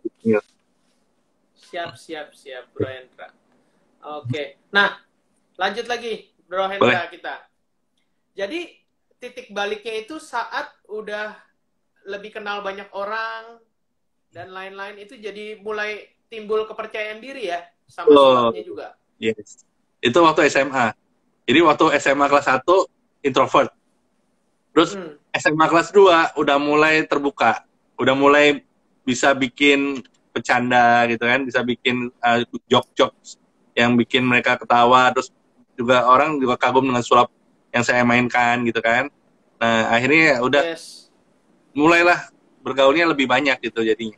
Siap Bro Hendra. Oke. Nah, lanjut lagi Bro Hendra kita. Jadi titik baliknya itu saat udah lebih kenal banyak orang dan lain-lain, itu jadi mulai timbul kepercayaan diri ya sama sulapnya juga. Yes. Itu waktu SMA. Jadi waktu SMA kelas 1 introvert. Terus SMA kelas 2 udah mulai terbuka. Udah mulai bisa bikin bercanda gitu kan, bisa bikin jokes yang bikin mereka ketawa, terus juga orang juga kagum dengan sulap yang saya mainkan gitu kan. Nah, akhirnya udah mulailah bergaulnya lebih banyak gitu jadinya.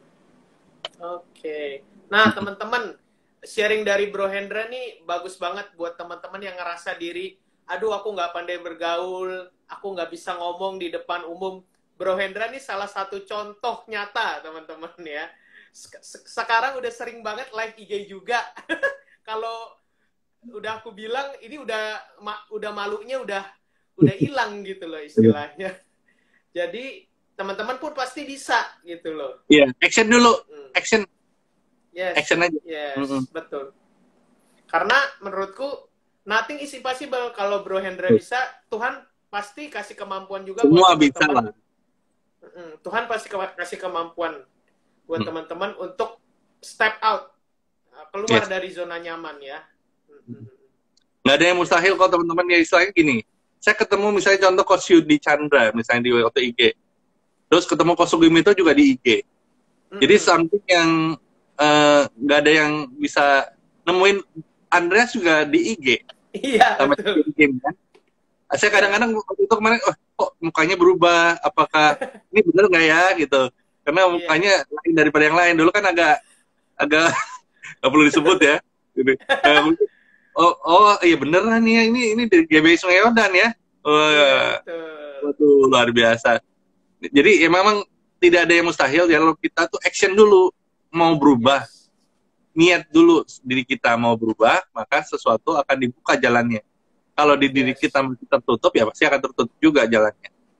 Oke. Nah, teman-teman, sharing dari Bro Hendra nih bagus banget buat teman-teman yang ngerasa diri, aduh aku nggak pandai bergaul, aku nggak bisa ngomong di depan umum. Bro Hendra nih salah satu contoh nyata, teman-teman ya. Sekarang udah sering banget live IG juga. Kalau udah aku bilang, ini udah malunya udah hilang gitu loh istilahnya. Jadi teman-teman pun pasti bisa gitu loh. Iya, action dulu. Action. Yes. Action aja. Yes, betul. Karena menurutku nothing is impossible. Kalau Bro Hendra bisa, Tuhan pasti kasih kemampuan juga. Semua buat bisa lah. Tuhan pasti kasih kemampuan buat teman-teman untuk step out, keluar dari zona nyaman ya. Nggak ada yang mustahil kok teman-teman. Ya istilahnya gini, saya ketemu misalnya contoh Coach Yudi Chandra misalnya di waktu IG, terus ketemu Coach Sugimito juga di IG. Jadi something yang nggak ada yang bisa nemuin. Andreas juga di IG. Iya, sama betul. Kan? Saya kadang-kadang waktu itu kemarin, kok mukanya berubah? Apakah ini bener nggak ya gitu? Karena mukanya lain daripada yang lain. Dulu kan agak nggak perlu disebut ya. Gitu. Iya beneran nih ya, ini dari GBI Sungai Yodan ya. Waduh, luar biasa. Jadi ya memang tidak ada yang mustahil ya, kalau kita tuh action dulu, mau berubah, niat dulu diri kita mau berubah, maka sesuatu akan dibuka jalannya. Kalau di diri kita masih tertutup, ya pasti akan tertutup juga jalannya.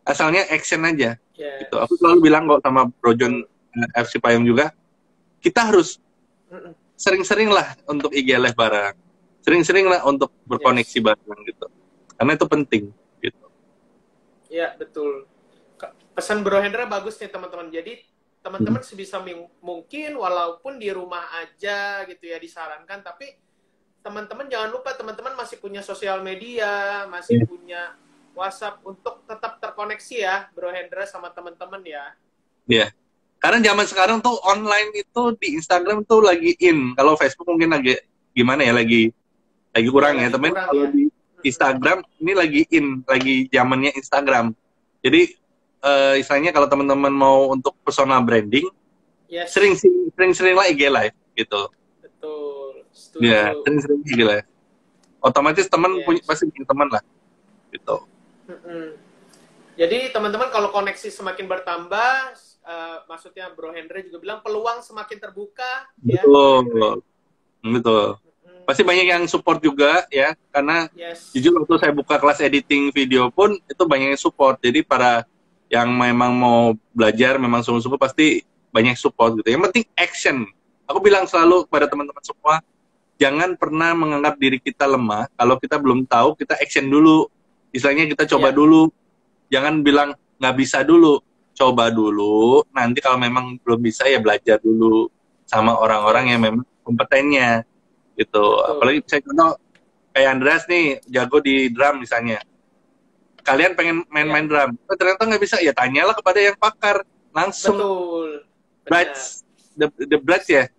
asalnya action aja. Yes. Gitu. Aku selalu bilang kok sama Bro John FC Payung juga, kita harus Mm-mm. sering-sering lah untuk IG live bareng. Sering-sering lah untuk berkoneksi Yes. bareng gitu. Karena itu penting gitu. Ya, betul. Pesan Bro Hendra bagus nih teman-teman. Jadi teman-teman sebisa mungkin walaupun di rumah aja gitu ya disarankan, tapi teman-teman jangan lupa teman-teman masih punya sosial media, masih punya WhatsApp untuk tetap terkoneksi ya Bro Hendra sama teman-teman ya. Iya. Karena zaman sekarang tuh online itu di Instagram tuh lagi in. Kalau Facebook mungkin lagi gimana ya, lagi kurang ya, teman. Kalau ya. di Instagram ini lagi in, lagi zamannya Instagram. Jadi istilahnya kalau teman-teman mau untuk personal branding, yes. sering-sering lah IG live gitu. Betul. Setuju. Ya, sering-sering IG live. Otomatis teman pasti punya teman lah gitu. Jadi teman-teman kalau koneksi semakin bertambah, maksudnya Bro Hendra juga bilang peluang semakin terbuka. Betul, ya, betul. Pasti banyak yang support juga ya, karena jujur waktu saya buka kelas editing video pun itu banyak yang support. Jadi para yang memang mau belajar, memang sungguh-sungguh pasti banyak support gitu. Yang penting action. Aku bilang selalu kepada teman-teman semua, jangan pernah menganggap diri kita lemah. Kalau kita belum tahu, kita action dulu. Istilahnya kita coba dulu. Jangan bilang nggak bisa dulu. Coba dulu. Nanti kalau memang belum bisa ya belajar dulu sama orang-orang yang memang kompetennya. Gitu. Apalagi saya contoh kayak Andreas nih, jago di drum misalnya. Kalian pengen main-main drum, ternyata nggak bisa, ya tanyalah kepada yang pakar langsung. Betul. The bridge ya,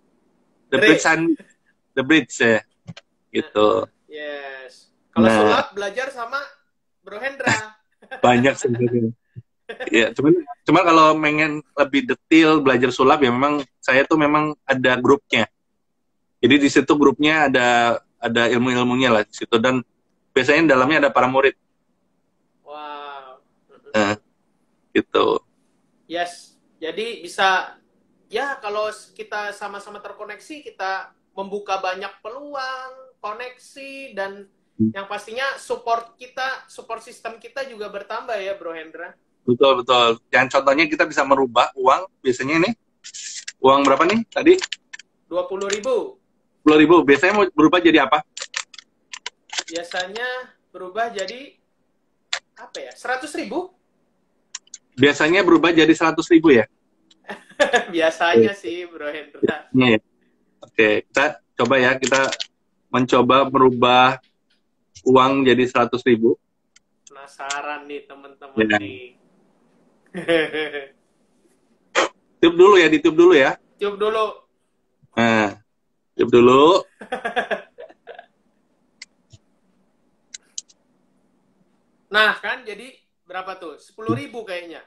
the bridge ya, gitu. Yes. Kalau sulap belajar sama Bro Hendra. Banyak sebenarnya. Ya, cuman kalau pengen lebih detail belajar sulap ya memang saya tuh memang ada grupnya. Jadi di situ grupnya ada ilmu-ilmunya lah di situ, dan biasanya dalamnya ada para murid. Wow. Nah, gitu. Yes. Jadi bisa ya kalau kita sama-sama terkoneksi kita membuka banyak peluang, koneksi, dan yang pastinya support sistem kita juga bertambah ya Bro Hendra. Betul. Yang contohnya kita bisa merubah uang, biasanya nih, uang berapa nih tadi? 20.000. 10.000, biasanya mau berubah jadi apa? Biasanya berubah jadi apa ya? 100.000? Biasanya berubah jadi 100.000 ya? Biasanya sih Bro Hendra. Iya. Oke, kita coba ya, kita mencoba merubah uang jadi 100.000. Penasaran nih teman-teman nih. Tiup dulu ya, ditiup dulu ya. Tiup dulu. Nah, tiup dulu. Nah kan jadi berapa tuh? 10.000 kayaknya.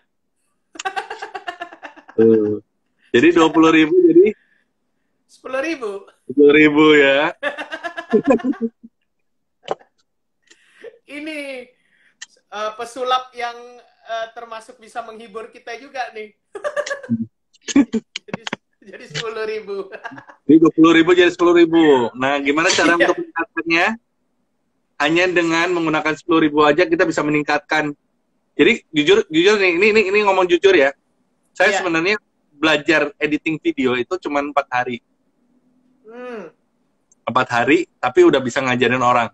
Jadi 20.000 jadi 10.000. 10.000 ya. Ini pesulap yang termasuk bisa menghibur kita juga nih. jadi 10.000. Jadi 20.000 jadi 10.000. Nah, gimana cara untuk meningkatkannya? Hanya dengan menggunakan 10.000 aja kita bisa meningkatkan. Jadi jujur nih, ini ngomong jujur ya. Saya sebenarnya belajar editing video itu cuma 4 hari. 4 hari, tapi udah bisa ngajarin orang.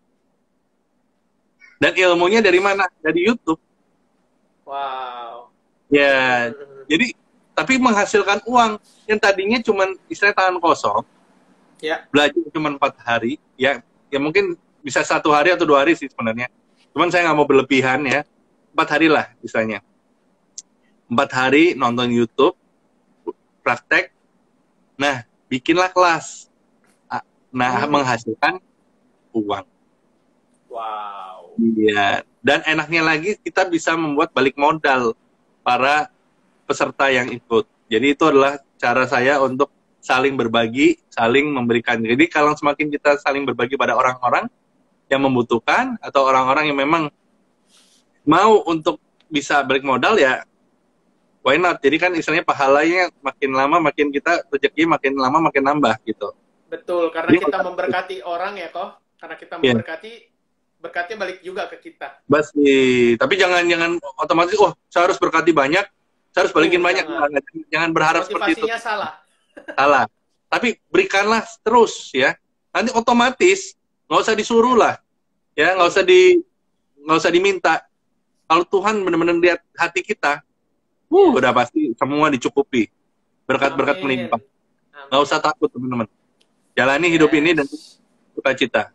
Dan ilmunya dari mana? Dari YouTube. Wow. Ya, jadi tapi menghasilkan uang yang tadinya cuma istilah tangan kosong. Ya. Belajar cuma 4 hari, ya mungkin bisa 1 hari atau 2 hari sih sebenarnya. Cuman saya nggak mau berlebihan ya. 4 hari lah misalnya. 4 hari nonton YouTube, praktek. Nah, bikinlah kelas. Nah, menghasilkan uang. Wow. Iya. Dan enaknya lagi kita bisa membuat balik modal para peserta yang ikut. Jadi itu adalah cara saya untuk saling berbagi, saling memberikan. Jadi kalau semakin kita saling berbagi pada orang-orang yang membutuhkan atau orang-orang yang memang mau untuk bisa balik modal, ya why not? Jadi kan istilahnya pahalanya makin lama makin kita rezeki makin lama makin nambah gitu. Betul, karena kita memberkati orang ya kok. Karena kita memberkati berkatnya balik juga ke kita. Pasti. Tapi jangan otomatis, saya harus berkati banyak, saya harus balikin banyak. Jangan berharap seperti itu. Motivasinya salah. Salah. Tapi berikanlah terus ya. Nanti otomatis nggak usah disuruh lah, ya nggak usah diminta. Kalau Tuhan benar-benar lihat hati kita, udah pasti semua dicukupi. Berkat-berkat melimpah. Nggak usah takut teman-teman. Jalani hidup ini dan sukacita.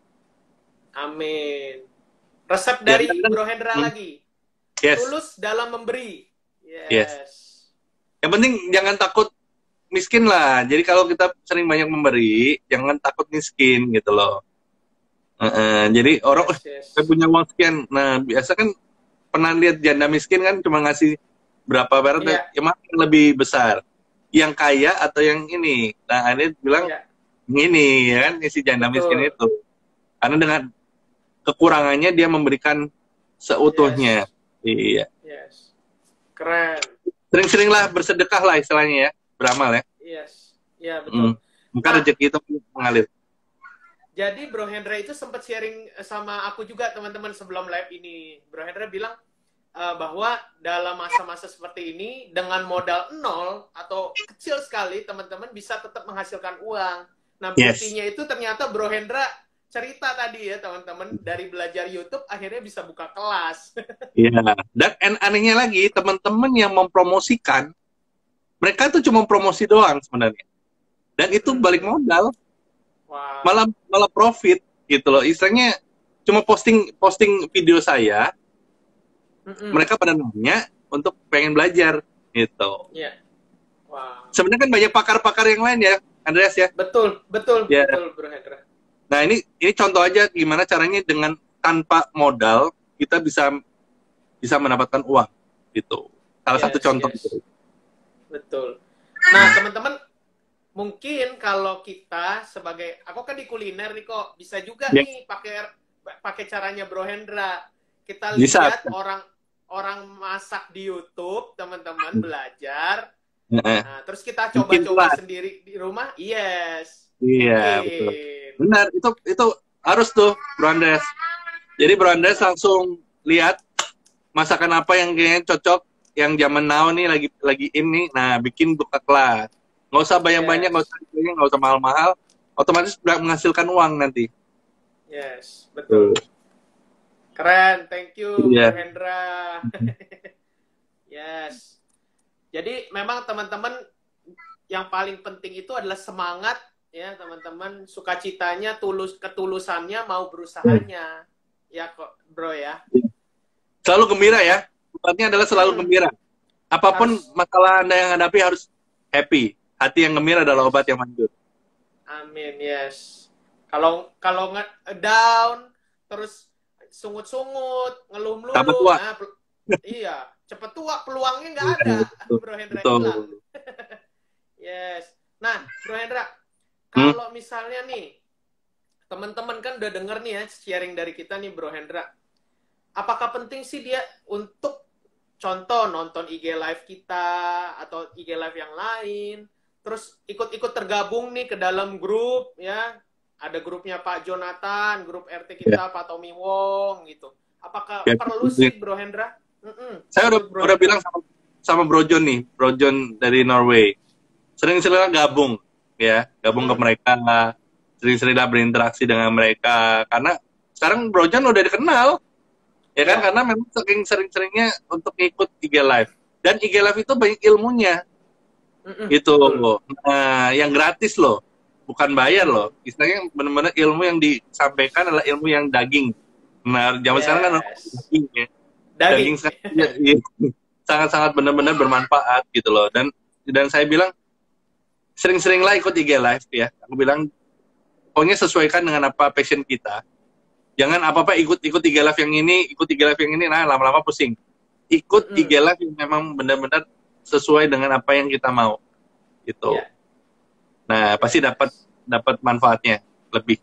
Amin. Resep dari Bro Hendra lagi. Tulus dalam memberi. Yes. Yang penting jangan takut miskin lah. Jadi kalau kita sering banyak memberi, jangan takut miskin gitu loh. Jadi orang, saya punya uang sekian. Nah, biasa kan pernah lihat janda miskin kan cuma ngasih berapa barat, yang mana yang lebih besar? Yang kaya atau yang ini? Nah, ini bilang ini ya kan, si janda miskin itu. Karena dengan kekurangannya dia memberikan seutuhnya. Iya. Keren. Sering-seringlah bersedekah lah istilahnya ya, beramal ya. Iya, betul. Maka rezeki itu mengalir. Jadi Bro Hendra itu sempat sharing sama aku juga teman-teman sebelum live ini. Bro Hendra bilang bahwa dalam masa-masa seperti ini dengan modal nol atau kecil sekali teman-teman bisa tetap menghasilkan uang. Nah, buktinya itu ternyata Bro Hendra cerita tadi ya teman-teman, dari belajar YouTube akhirnya bisa buka kelas. Iya. Dan anehnya lagi teman-teman yang mempromosikan, mereka tuh cuma promosi doang sebenarnya. Dan itu balik modal. Wow. Malah profit gitu loh. Istilahnya cuma posting video saya. Mereka pada nanya untuk pengen belajar gitu. Iya. Wow. Sebenarnya kan banyak pakar-pakar yang lain ya, Andreas ya. Betul, Betul Bro Hendra. Nah, ini contoh aja gimana caranya dengan tanpa modal kita bisa mendapatkan uang gitu. Salah satu contoh gitu. Betul. Nah, teman-teman, mungkin kalau kita sebagai, aku kan di kuliner nih kok, bisa juga nih pakai caranya Bro Hendra. Kita lihat orang masak di YouTube, teman-teman belajar. Nah, terus kita coba-coba sendiri di rumah. Yes. Iya, betul. Benar, itu harus tuh Bro Andreas. Jadi Bro Andreas langsung lihat masakan apa yang kayaknya cocok, yang zaman now nih lagi ini. Nah, bikin buka kelas. Nggak usah banyak-banyak, nggak usah mahal-mahal. Otomatis menghasilkan uang nanti. Yes, betul. Keren, thank you Bro Hendra. Yes. Jadi memang teman-teman yang paling penting itu adalah semangat ya teman-teman, sukacitanya, ketulusannya, mau berusahanya. Ya kok Bro ya. Selalu gembira ya. Bukannya adalah selalu gembira. Apapun masalah Anda yang hadapi harus happy. Hati yang gembira adalah obat yang manjur. Amin, yes. Kalau down, terus sungut-sungut, ngeluh-ngeluh. Cepet tua. Nah, iya, cepet tua, peluangnya nggak ada. Bro Hendra bilang. Yes. Nah, Bro Hendra, kalau misalnya nih, teman-teman kan udah denger nih ya, sharing dari kita nih Bro Hendra. Apakah penting sih dia untuk contoh nonton IG live kita atau IG live yang lain, terus ikut-ikut tergabung nih ke dalam grup ya, ada grupnya Pak Jonathan, grup RT kita Pak Tommy Wong gitu. Apakah perlu sih Bro Hendra? Saya udah bilang sama Bro John nih, Bro John dari Norway. Sering-sering gabung ya, gabung ke mereka, sering-seringlah berinteraksi dengan mereka, karena sekarang Bro John udah dikenal. Ya kan, karena memang sering-seringnya untuk ikut IG Live. Dan IG Live itu banyak ilmunya. Itu loh. Nah, yang gratis loh. Bukan bayar loh. Istilahnya benar-benar ilmu yang disampaikan adalah ilmu yang daging. Nah, zaman sekarang kan daging ya. Daging sangat-sangat benar-benar bermanfaat gitu loh. Dan saya bilang, sering-seringlah ikut IG Live ya. Aku bilang, pokoknya sesuaikan dengan apa passion kita. Jangan apa-apa ikut IG live yang ini, ikut IG live yang ini, nah lama-lama pusing. Ikut IG live yang memang benar-benar sesuai dengan apa yang kita mau, gitu. Nah, pasti dapat manfaatnya lebih.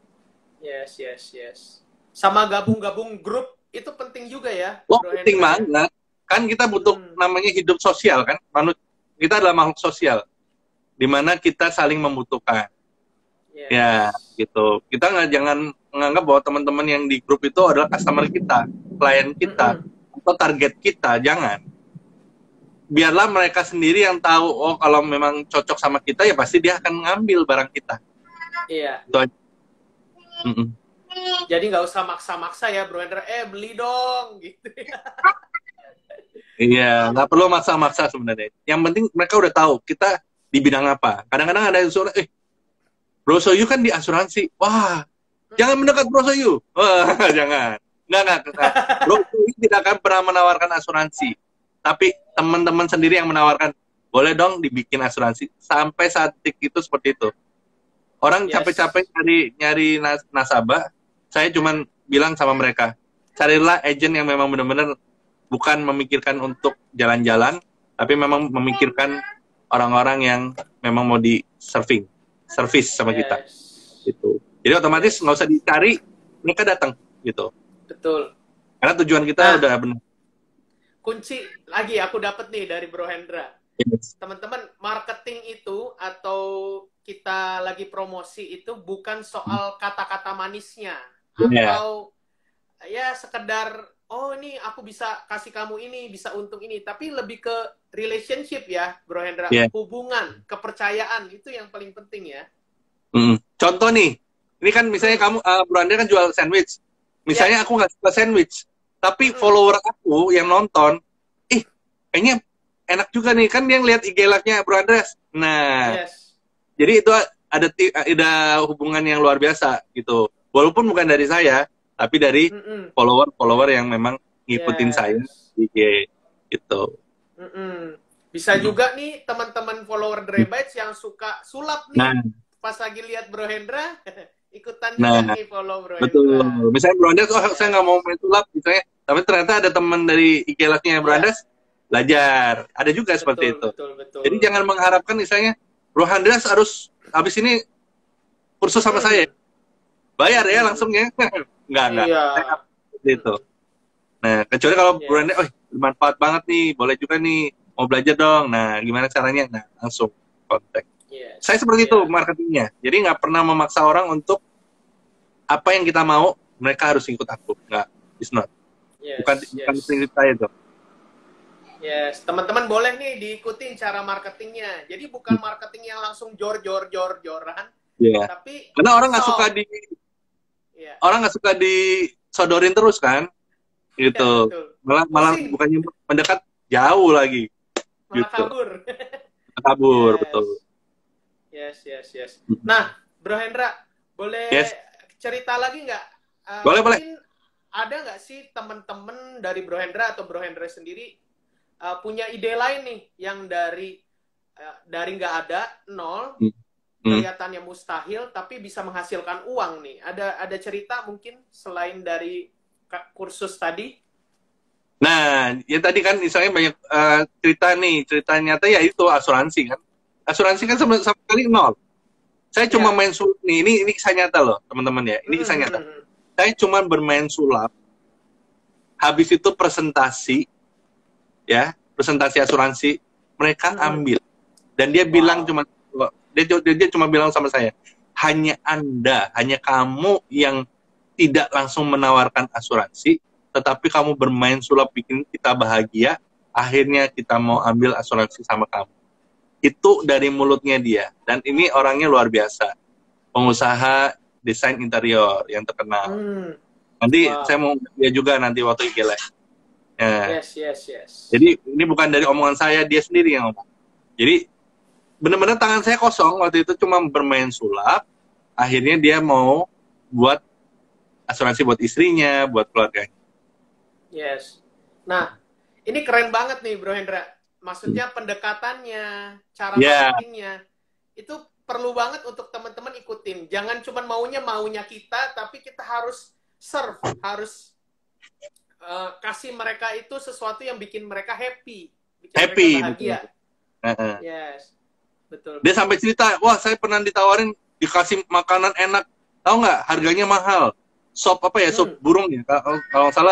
Yes. Sama gabung-gabung grup itu penting juga ya. Oh, penting banget. Kan kita butuh namanya hidup sosial kan. Kita adalah makhluk sosial, di mana kita saling membutuhkan. Ya, Yes. gitu. Kita nggak jangan menganggap bahwa teman-teman yang di grup itu adalah customer kita, klien kita, Mm-mm. atau target kita. Jangan. Biarlah mereka sendiri yang tahu, oh kalau memang cocok sama kita, ya pasti dia akan ngambil barang kita. Iya. Itu aja. Mm-mm. Jadi nggak usah maksa-maksa ya Bro Hendra, beli dong gitu. Iya, nggak perlu maksa-maksa sebenarnya. Yang penting mereka udah tahu kita di bidang apa. Kadang-kadang ada yang suara, Bro Soyu kan di asuransi. Wah, jangan mendekat Bro Soyu. Wah, jangan. Enggak. Bro Soyu tidak akan pernah menawarkan asuransi. Tapi teman-teman sendiri yang menawarkan, boleh dong dibikin asuransi. Sampai saat itu seperti itu. Orang Yes. capek-capek nyari nasabah, saya cuman bilang sama mereka, carilah agent yang memang benar-benar bukan memikirkan untuk jalan-jalan, tapi memang memikirkan orang-orang yang memang mau di service sama kita. Yes. Gitu. Jadi otomatis nggak usah dicari, mereka datang gitu. Betul. Karena tujuan kita udah benar. Kunci lagi aku dapat nih dari Bro Hendra. Yes. Teman-teman, marketing itu atau kita lagi promosi itu bukan soal kata-kata manisnya atau ya sekedar oh ini aku bisa kasih kamu ini, bisa untung ini, tapi lebih ke relationship ya, Bro Hendra. Hubungan, kepercayaan itu yang paling penting ya. Contoh nih, ini kan misalnya kamu, Bro Hendra kan jual sandwich. Misalnya aku nggak suka sandwich, tapi follower aku yang nonton, kayaknya enak juga nih, kan dia ngeliat IG live-nya Bro Andreas. Nah, jadi itu ada hubungan yang luar biasa gitu. Walaupun bukan dari saya, tapi dari follower yang memang ngikutin saya di IG gitu. Bisa juga nih teman-teman follower Drebites yang suka sulap nih, pas lagi lihat Bro Hendra, ikutan juga nih follow Bro Hendra. Betul. Misalnya Bro Andreas, saya nggak mau main sulap, misalnya, tapi ternyata ada teman dari IG live-nya Bro Andreas, belajar. Ada juga seperti itu. Betul. Jadi jangan mengharapkan misalnya Bro Andreas harus habis ini kursus sama saya. Bayar ya langsung ya. Enggak. Iya. Seperti itu. Nah, kecuali kalau Bro Andreas, bermanfaat banget nih, boleh juga nih, mau belajar dong. Nah, gimana caranya? Nah, langsung kontak. Saya seperti itu marketingnya. Jadi nggak pernah memaksa orang untuk apa yang kita mau, mereka harus ikut aku. Nggak, it's not. Bukan cerita itu. Yes, teman-teman boleh nih diikutin cara marketingnya. Jadi bukan marketing yang langsung jor-joran, tapi karena orang nggak suka orang nggak suka disodorin terus kan, gitu. Malah bukannya mendekat jauh lagi. Malah gitu. kabur. Betul. Yes. Nah, Bro Hendra, boleh cerita lagi nggak? Boleh. Ada nggak sih teman-teman dari Bro Hendra atau Bro Hendra sendiri punya ide lain nih yang dari nggak ada, nol, kelihatannya mustahil tapi bisa menghasilkan uang nih. Ada cerita mungkin selain dari kursus tadi? Nah, ya tadi kan misalnya banyak cerita nyata ya itu asuransi kan. Asuransi kan sama sekali nol. Saya cuma main sulap nih. Ini kisah nyata loh, teman-teman ya. Ini kisah nyata. Saya cuma bermain sulap. Habis itu presentasi asuransi, mereka ambil. Dan dia bilang dia cuma bilang sama saya, hanya kamu yang tidak langsung menawarkan asuransi, tetapi kamu bermain sulap bikin kita bahagia, akhirnya kita mau ambil asuransi sama kamu. Itu dari mulutnya dia. Dan ini orangnya luar biasa. Pengusaha desain interior yang terkenal. Nanti saya mau dia juga nanti waktu IGL. Yes. Jadi ini bukan dari omongan saya, dia sendiri yang ngomong. Jadi benar-benar tangan saya kosong waktu itu, cuma bermain sulap. Akhirnya dia mau buat asuransi buat istrinya, buat keluarganya. Yes. Nah, ini keren banget nih Bro Hendra. Maksudnya pendekatannya, cara marketingnya, itu perlu banget untuk teman-teman ikutin. Jangan cuma maunya kita, tapi kita harus serve, harus kasih mereka itu sesuatu yang bikin mereka happy, mereka bahagia. Yes, betul. Dia sampai cerita, wah saya pernah ditawarin dikasih makanan enak, tahu nggak? Harganya mahal. Sop sop burung ya? Kalau salah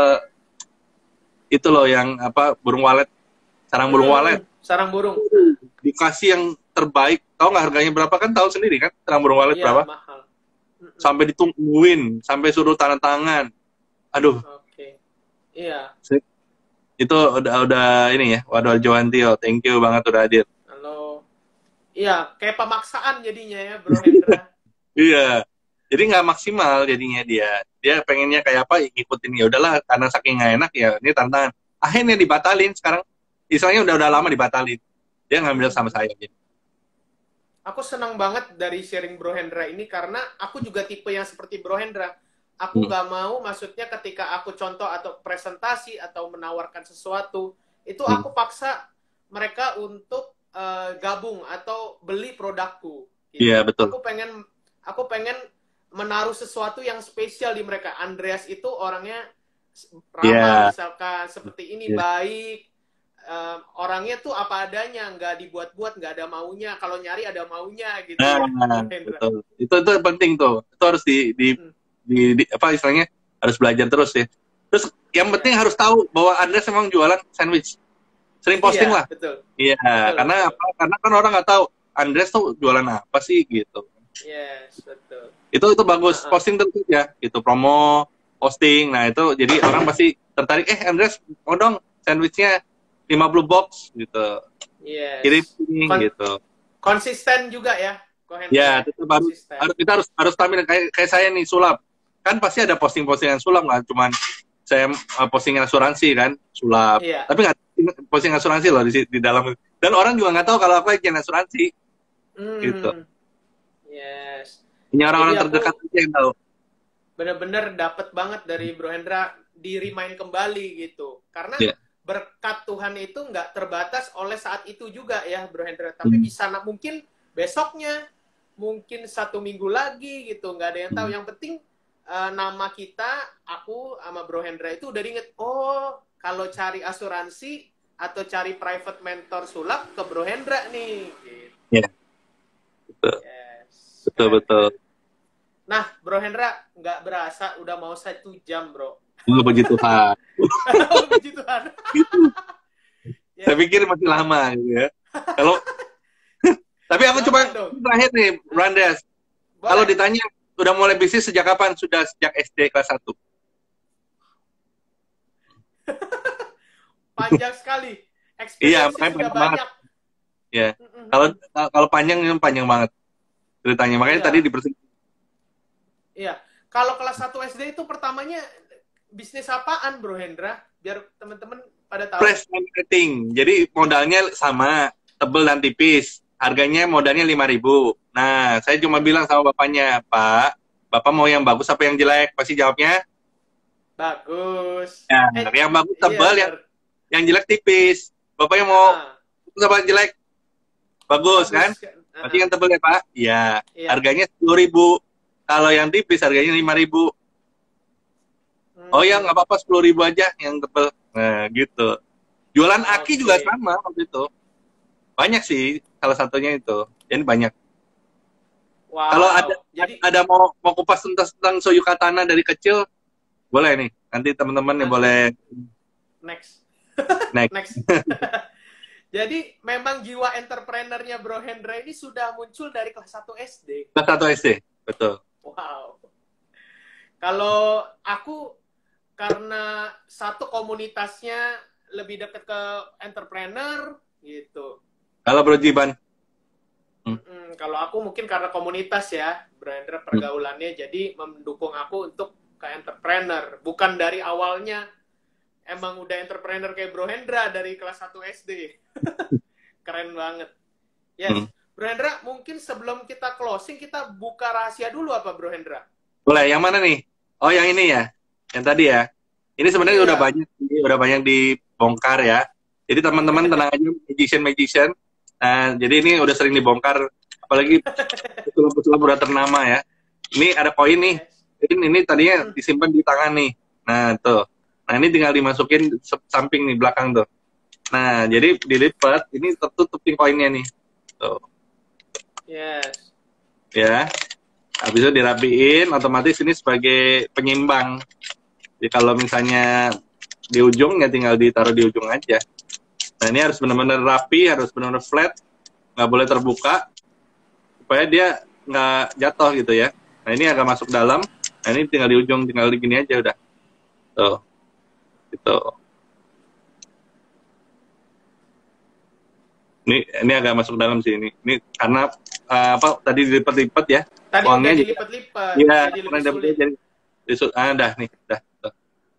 itu loh yang burung walet, sarang burung walet. Sarang burung. Dikasih yang terbaik, tahu nggak harganya berapa kan? Tahu sendiri kan? Terang burung walet Iya, berapa? mahal. Sampai ditungguin, sampai suruh tanda tangan. Aduh, Oke. Iya. itu udah ini ya. Waduh, Joantio, thank you banget udah hadir. Halo. Iya, kayak pemaksaan jadinya ya, Bro Hendra. Iya. Jadi nggak maksimal jadinya dia. Dia pengennya kayak apa? Ikutin ya udahlah karena saking nggak enak ya. Ini tantangan. Akhirnya dibatalin sekarang. Istilahnya udah lama dibatalin. Dia ngambil sama saya. Gitu. Aku senang banget dari sharing Bro Hendra ini karena aku juga tipe yang seperti Bro Hendra. Aku nggak mau, maksudnya ketika aku contoh atau presentasi atau menawarkan sesuatu, itu aku paksa mereka untuk gabung atau beli produkku. Gitu. Iya, betul. Aku pengen menaruh sesuatu yang spesial di mereka. Andreas itu orangnya ramah, misalkan seperti ini, baik. Orangnya tuh apa adanya, nggak dibuat-buat, nggak ada maunya. Kalau nyari ada maunya gitu. Betul. Itu penting tuh. Itu harus di apa istilahnya harus belajar terus ya. Terus yang penting harus tahu bahwa Andreas memang jualan sandwich. Sering posting lah. Betul. Iya, karena betul. Apa? Karena kan orang nggak tahu Andreas tuh jualan apa sih gitu. Yes, betul. Itu bagus posting terus ya, gitu promo posting. Nah itu jadi orang pasti tertarik. Andreas mau dong sandwichnya 50 box gitu. Yes. Kirim gitu. Konsisten juga ya. Ya, tetap kita harus tampil kayak saya nih sulap. Kan pasti ada posting-postingan sulap nggak cuman saya posting asuransi kan sulap. Iya. Tapi nggak posting asuransi loh di dalam. Dan orang juga nggak tahu kalau aku agen asuransi. Gitu. Yes. Ini orang-orang terdekat aja yang tahu. Bener-bener dapet banget dari Bro Hendra di remind kembali gitu. Karena berkat Tuhan itu nggak terbatas oleh saat itu juga ya Bro Hendra. Tapi bisa mungkin besoknya, mungkin 1 minggu lagi gitu. Nggak ada yang tahu. Yang penting nama kita, aku sama Bro Hendra itu udah inget. Oh, kalau cari asuransi atau cari private mentor sulap ke Bro Hendra nih. Gitu. Iya. Betul. Yes. Betul. Nah, Bro Hendra, nggak berasa udah mau 1 jam, Bro. Puji Tuhan. Puji Tuhan. Saya pikir masih lama gitu ya. Kalau tapi aku coba terakhir nih, Randes. Kalau ditanya udah mulai bisnis sejak kapan? Sudah sejak SD kelas 1. Panjang sekali. Iya, sudah banyak. Ya. Kalau panjang banget ceritanya. Makanya tadi dipersingkat. Iya. Kalau kelas 1 SD itu pertamanya bisnis apaan, Bro Hendra? Biar teman-teman pada tahu. Press marketing. Jadi modalnya sama, tebel dan tipis. Harganya modalnya 5.000. Nah, saya cuma bilang sama bapaknya, Pak, Bapak mau yang bagus apa yang jelek? Pasti jawabnya bagus. Nah, yang bagus tebal, yang jelek tipis. Bapaknya mau bagus apa jelek? Bagus kan? Berarti yang tebal ya, Pak? Iya. Harganya 10.000. Kalau yang tipis harganya 5.000. Oh ya, nggak apa-apa 10.000 aja yang tebal. Nah, gitu. Jualan aki juga sama waktu itu. Banyak sih, salah satunya itu. Jadi banyak. Wow. Kalau ada mau kupas tentang Soyu Katana dari kecil, boleh nih. Nanti teman-teman boleh. Next. Jadi memang jiwa entrepreneurnya Bro Hendra ini sudah muncul dari kelas 1 SD. Kelas 1 SD, betul. Wow. Kalau aku karena satu komunitasnya lebih dekat ke entrepreneur gitu. Kalau Bro Jiban? Kalau aku mungkin karena komunitas ya, Bro Hendra pergaulannya jadi mendukung aku untuk ke entrepreneur. Bukan dari awalnya emang udah entrepreneur kayak Bro Hendra dari kelas 1 SD. Keren banget. Yes. Bro Hendra, mungkin sebelum kita closing, kita buka rahasia dulu apa Bro Hendra? Boleh, yang mana nih? Oh, yang ini ya? Yang tadi ya? Ini sebenarnya udah banyak dibongkar ya. Jadi teman-teman tenang aja, magician. Nah, jadi ini udah sering dibongkar, apalagi pesulap-pesulap udah ternama ya. Ini ada koin nih. Jadi ini tadinya disimpan di tangan nih. Nah, tuh. Nah, ini tinggal dimasukin samping nih, belakang tuh. Nah, jadi dilipat, ini tertutup nih koinnya nih. Tuh. Yes. Ya. Habis itu dirapiin, otomatis ini sebagai penyimbang. Jadi kalau misalnya di ujung, ya tinggal ditaruh di ujung aja. Nah, ini harus benar-benar rapi, harus benar-benar flat, nggak boleh terbuka. supaya dia nggak jatuh gitu ya. Nah ini agak masuk dalam. Nah ini tinggal di ujung, tinggal di gini aja udah. Tuh, gitu. Ini agak masuk dalam sih ini. Ini karena apa tadi dilipat-lipat ya. Tadi udah Uangnya juga. dilipat-lipat, Iya, jadi karena lebih dapetnya sulit. jadi dah nih, dah. Tuh.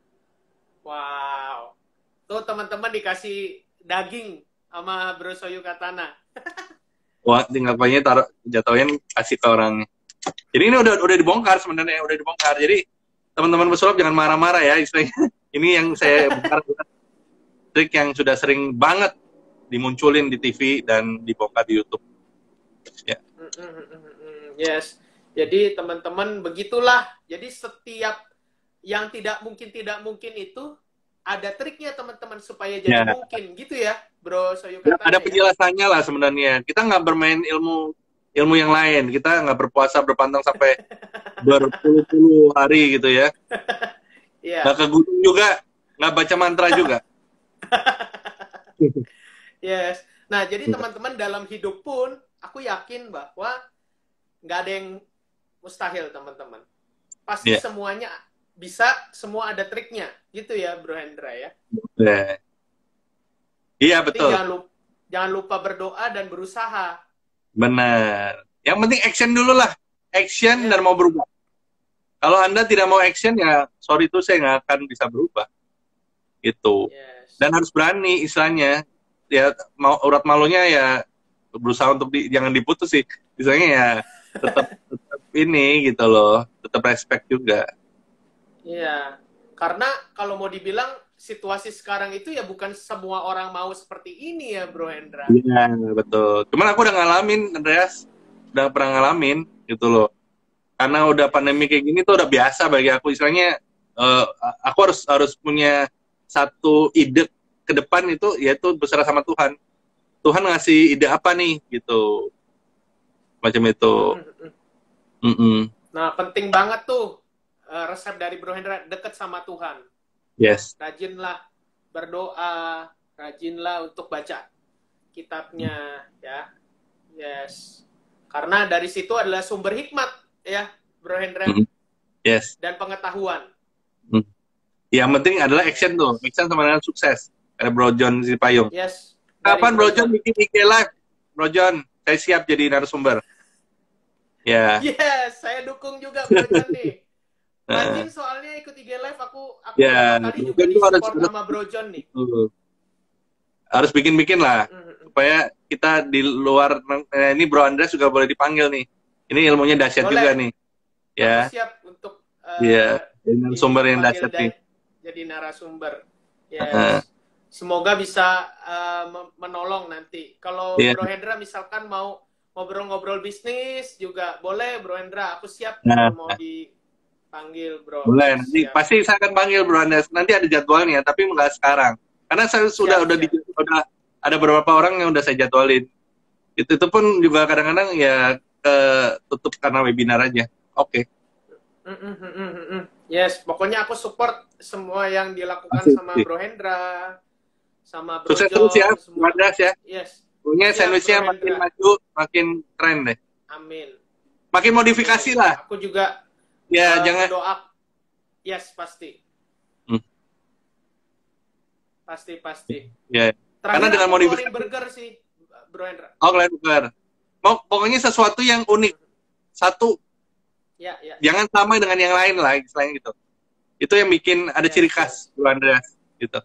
Wow. Tuh teman-teman dikasih daging sama Bro Soyu Katana. Wah, tinggal pokoknya taruh jatuhin kasih ke orangnya. Jadi ini udah dibongkar sebenarnya, udah dibongkar. Jadi teman-teman pesulap jangan marah-marah ya istilahnya. Ini yang saya bongkar trik yang sudah sering banget dimunculin di TV dan dibongkar di YouTube. Ya. Yes. Jadi teman-teman begitulah. Jadi setiap yang tidak mungkin itu ada triknya teman-teman supaya jadi Ya. mungkin gitu ya, Bro Soyu Ya, Katana. ada penjelasannya lah sebenarnya. Kita nggak bermain ilmu yang lain. Kita nggak berpuasa berpantang sampai berpuluh-puluh hari gitu ya. Iya. Nggak ke gunung juga, nggak baca mantra juga. Yes. Nah, jadi teman-teman dalam hidup pun aku yakin bahwa nggak ada yang mustahil, teman-teman. Pasti semuanya bisa, semua ada triknya. Gitu ya, Bro Hendra ya. Iya, betul. Jangan lupa berdoa dan berusaha. Benar. Yang penting action dulu lah. Action dan mau berubah. Kalau Anda tidak mau action, ya sorry itu saya nggak akan bisa berubah. Gitu. Yes. Dan harus berani istilahnya. Ya, urat malunya ya berusaha untuk jangan diputus sih. Misalnya ya tetap ini gitu loh. Tetap respect juga. Iya. Karena kalau mau dibilang situasi sekarang itu ya bukan semua orang mau seperti ini ya, Bro Hendra. Iya, betul. Cuman aku udah ngalamin, Andreas. Udah pernah ngalamin gitu loh. Karena udah pandemi kayak gini tuh udah biasa bagi aku. Istilahnya aku harus punya satu ide ke depan itu, yaitu berserah sama Tuhan. Tuhan ngasih ide apa nih gitu. Macam itu. Nah, penting banget tuh resep dari Bro Hendra, deket sama Tuhan. Yes. Rajinlah berdoa, rajinlah untuk baca kitabnya ya. Yes. Karena dari situ adalah sumber hikmat ya, Bro Hendra. Yes. Dan pengetahuan. Yang penting adalah action tuh. Action sama dengan sukses. Ada Bro John Sipayung. Yes. Kapan Bro John bikin IG live? Bro John, saya siap jadi narasumber. Ya. Yes, saya dukung juga Bro John nih. Rajin soalnya ikut IG live aku ya, tadi juga di-support sama Bro John nih. Harus bikin-bikin lah. Supaya kita di luar, ini Bro Andreas juga boleh dipanggil nih. Ini ilmunya dahsyat juga nih. Ya. Aku siap untuk jadi narasumber yang dahsyat nih. Jadi narasumber. Yes. Semoga bisa menolong nanti. Kalau Bro Hendra misalkan mau ngobrol-ngobrol bisnis juga boleh, Bro Hendra. Aku siap kalau mau dipanggil, Bro. Boleh, nanti pasti saya akan panggil Bro Andreas. Nanti ada jadwalnya, tapi nggak sekarang. Karena saya sudah ada beberapa orang yang udah saya jadwalin. Itu pun juga kadang-kadang ya tutup karena webinar aja. Oke. Yes, pokoknya aku support semua yang dilakukan sama Bro Hendra, sama Bro Sukses John, terus ya, Bro Andreas ya. Yes. Punya sandwichnya makin maju, makin keren deh. Amin. Makin modifikasi lah. Aku juga jangan doa. Yes, pasti. Pasti. Ya. Karena dengan modifikasi burger sih, Bro Hendra. Oh, burger. Pokoknya sesuatu yang unik. Satu. Ya. Jangan sama dengan yang lain lah, istilahnya gitu. Itu yang bikin ada ciri khas Bro Andreas gitu.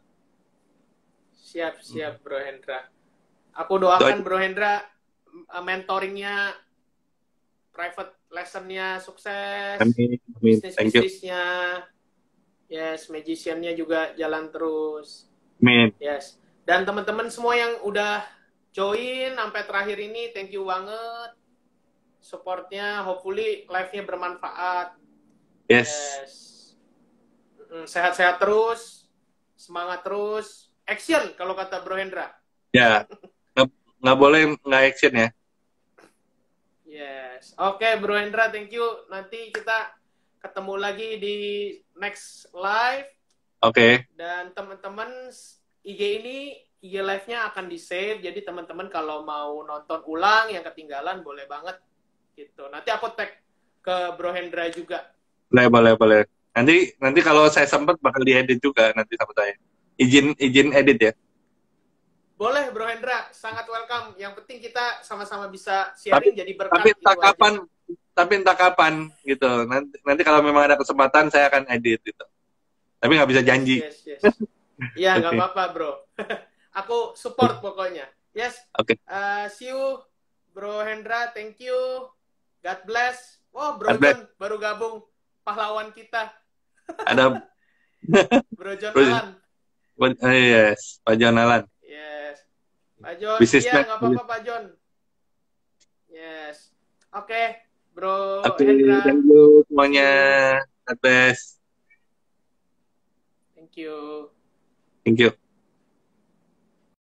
Siap Bro Hendra. Aku doakan Bro Hendra mentoringnya, private lessonnya sukses. Amin. Bisnisnya, yes, magiciannya juga jalan terus. Amin. Yes. Dan teman-teman semua yang udah join sampai terakhir ini, thank you banget. Supportnya, hopefully live-nya bermanfaat. Yes. Sehat-sehat terus, semangat terus, action kalau kata Bro Hendra. Ya, nggak boleh nggak action ya. Yes. Oke, Bro Hendra, thank you. Nanti kita ketemu lagi di next live. Oke. Dan teman-teman, IG live-nya akan di-save. Jadi teman-teman kalau mau nonton ulang yang ketinggalan, boleh banget gitu. Nanti aku tag ke Bro Hendra juga. Boleh. Nanti kalau saya sempat bakal diedit juga nanti sama saya. Izin edit ya. Boleh Bro Hendra, sangat welcome. Yang penting kita sama-sama bisa Tapi sharing jadi berkat gitu aja. entah kapan gitu. Nanti kalau memang ada kesempatan saya akan edit gitu. Tapi nggak bisa janji. Yes. Iya, nggak apa-apa bro. Aku support pokoknya. Yes. Oke. See you Bro Hendra, thank you. God bless. Wow, Bro God bless. John baru gabung, pahlawan kita. Ada Bro John Alan. Yes, Pak John Alan. Yes. Pak John, Businessman. iya nggak apa-apa Pak John. Yes. Oke, Bro Oke, Hendra. thank you semuanya. God bless. Thank you. Thank you.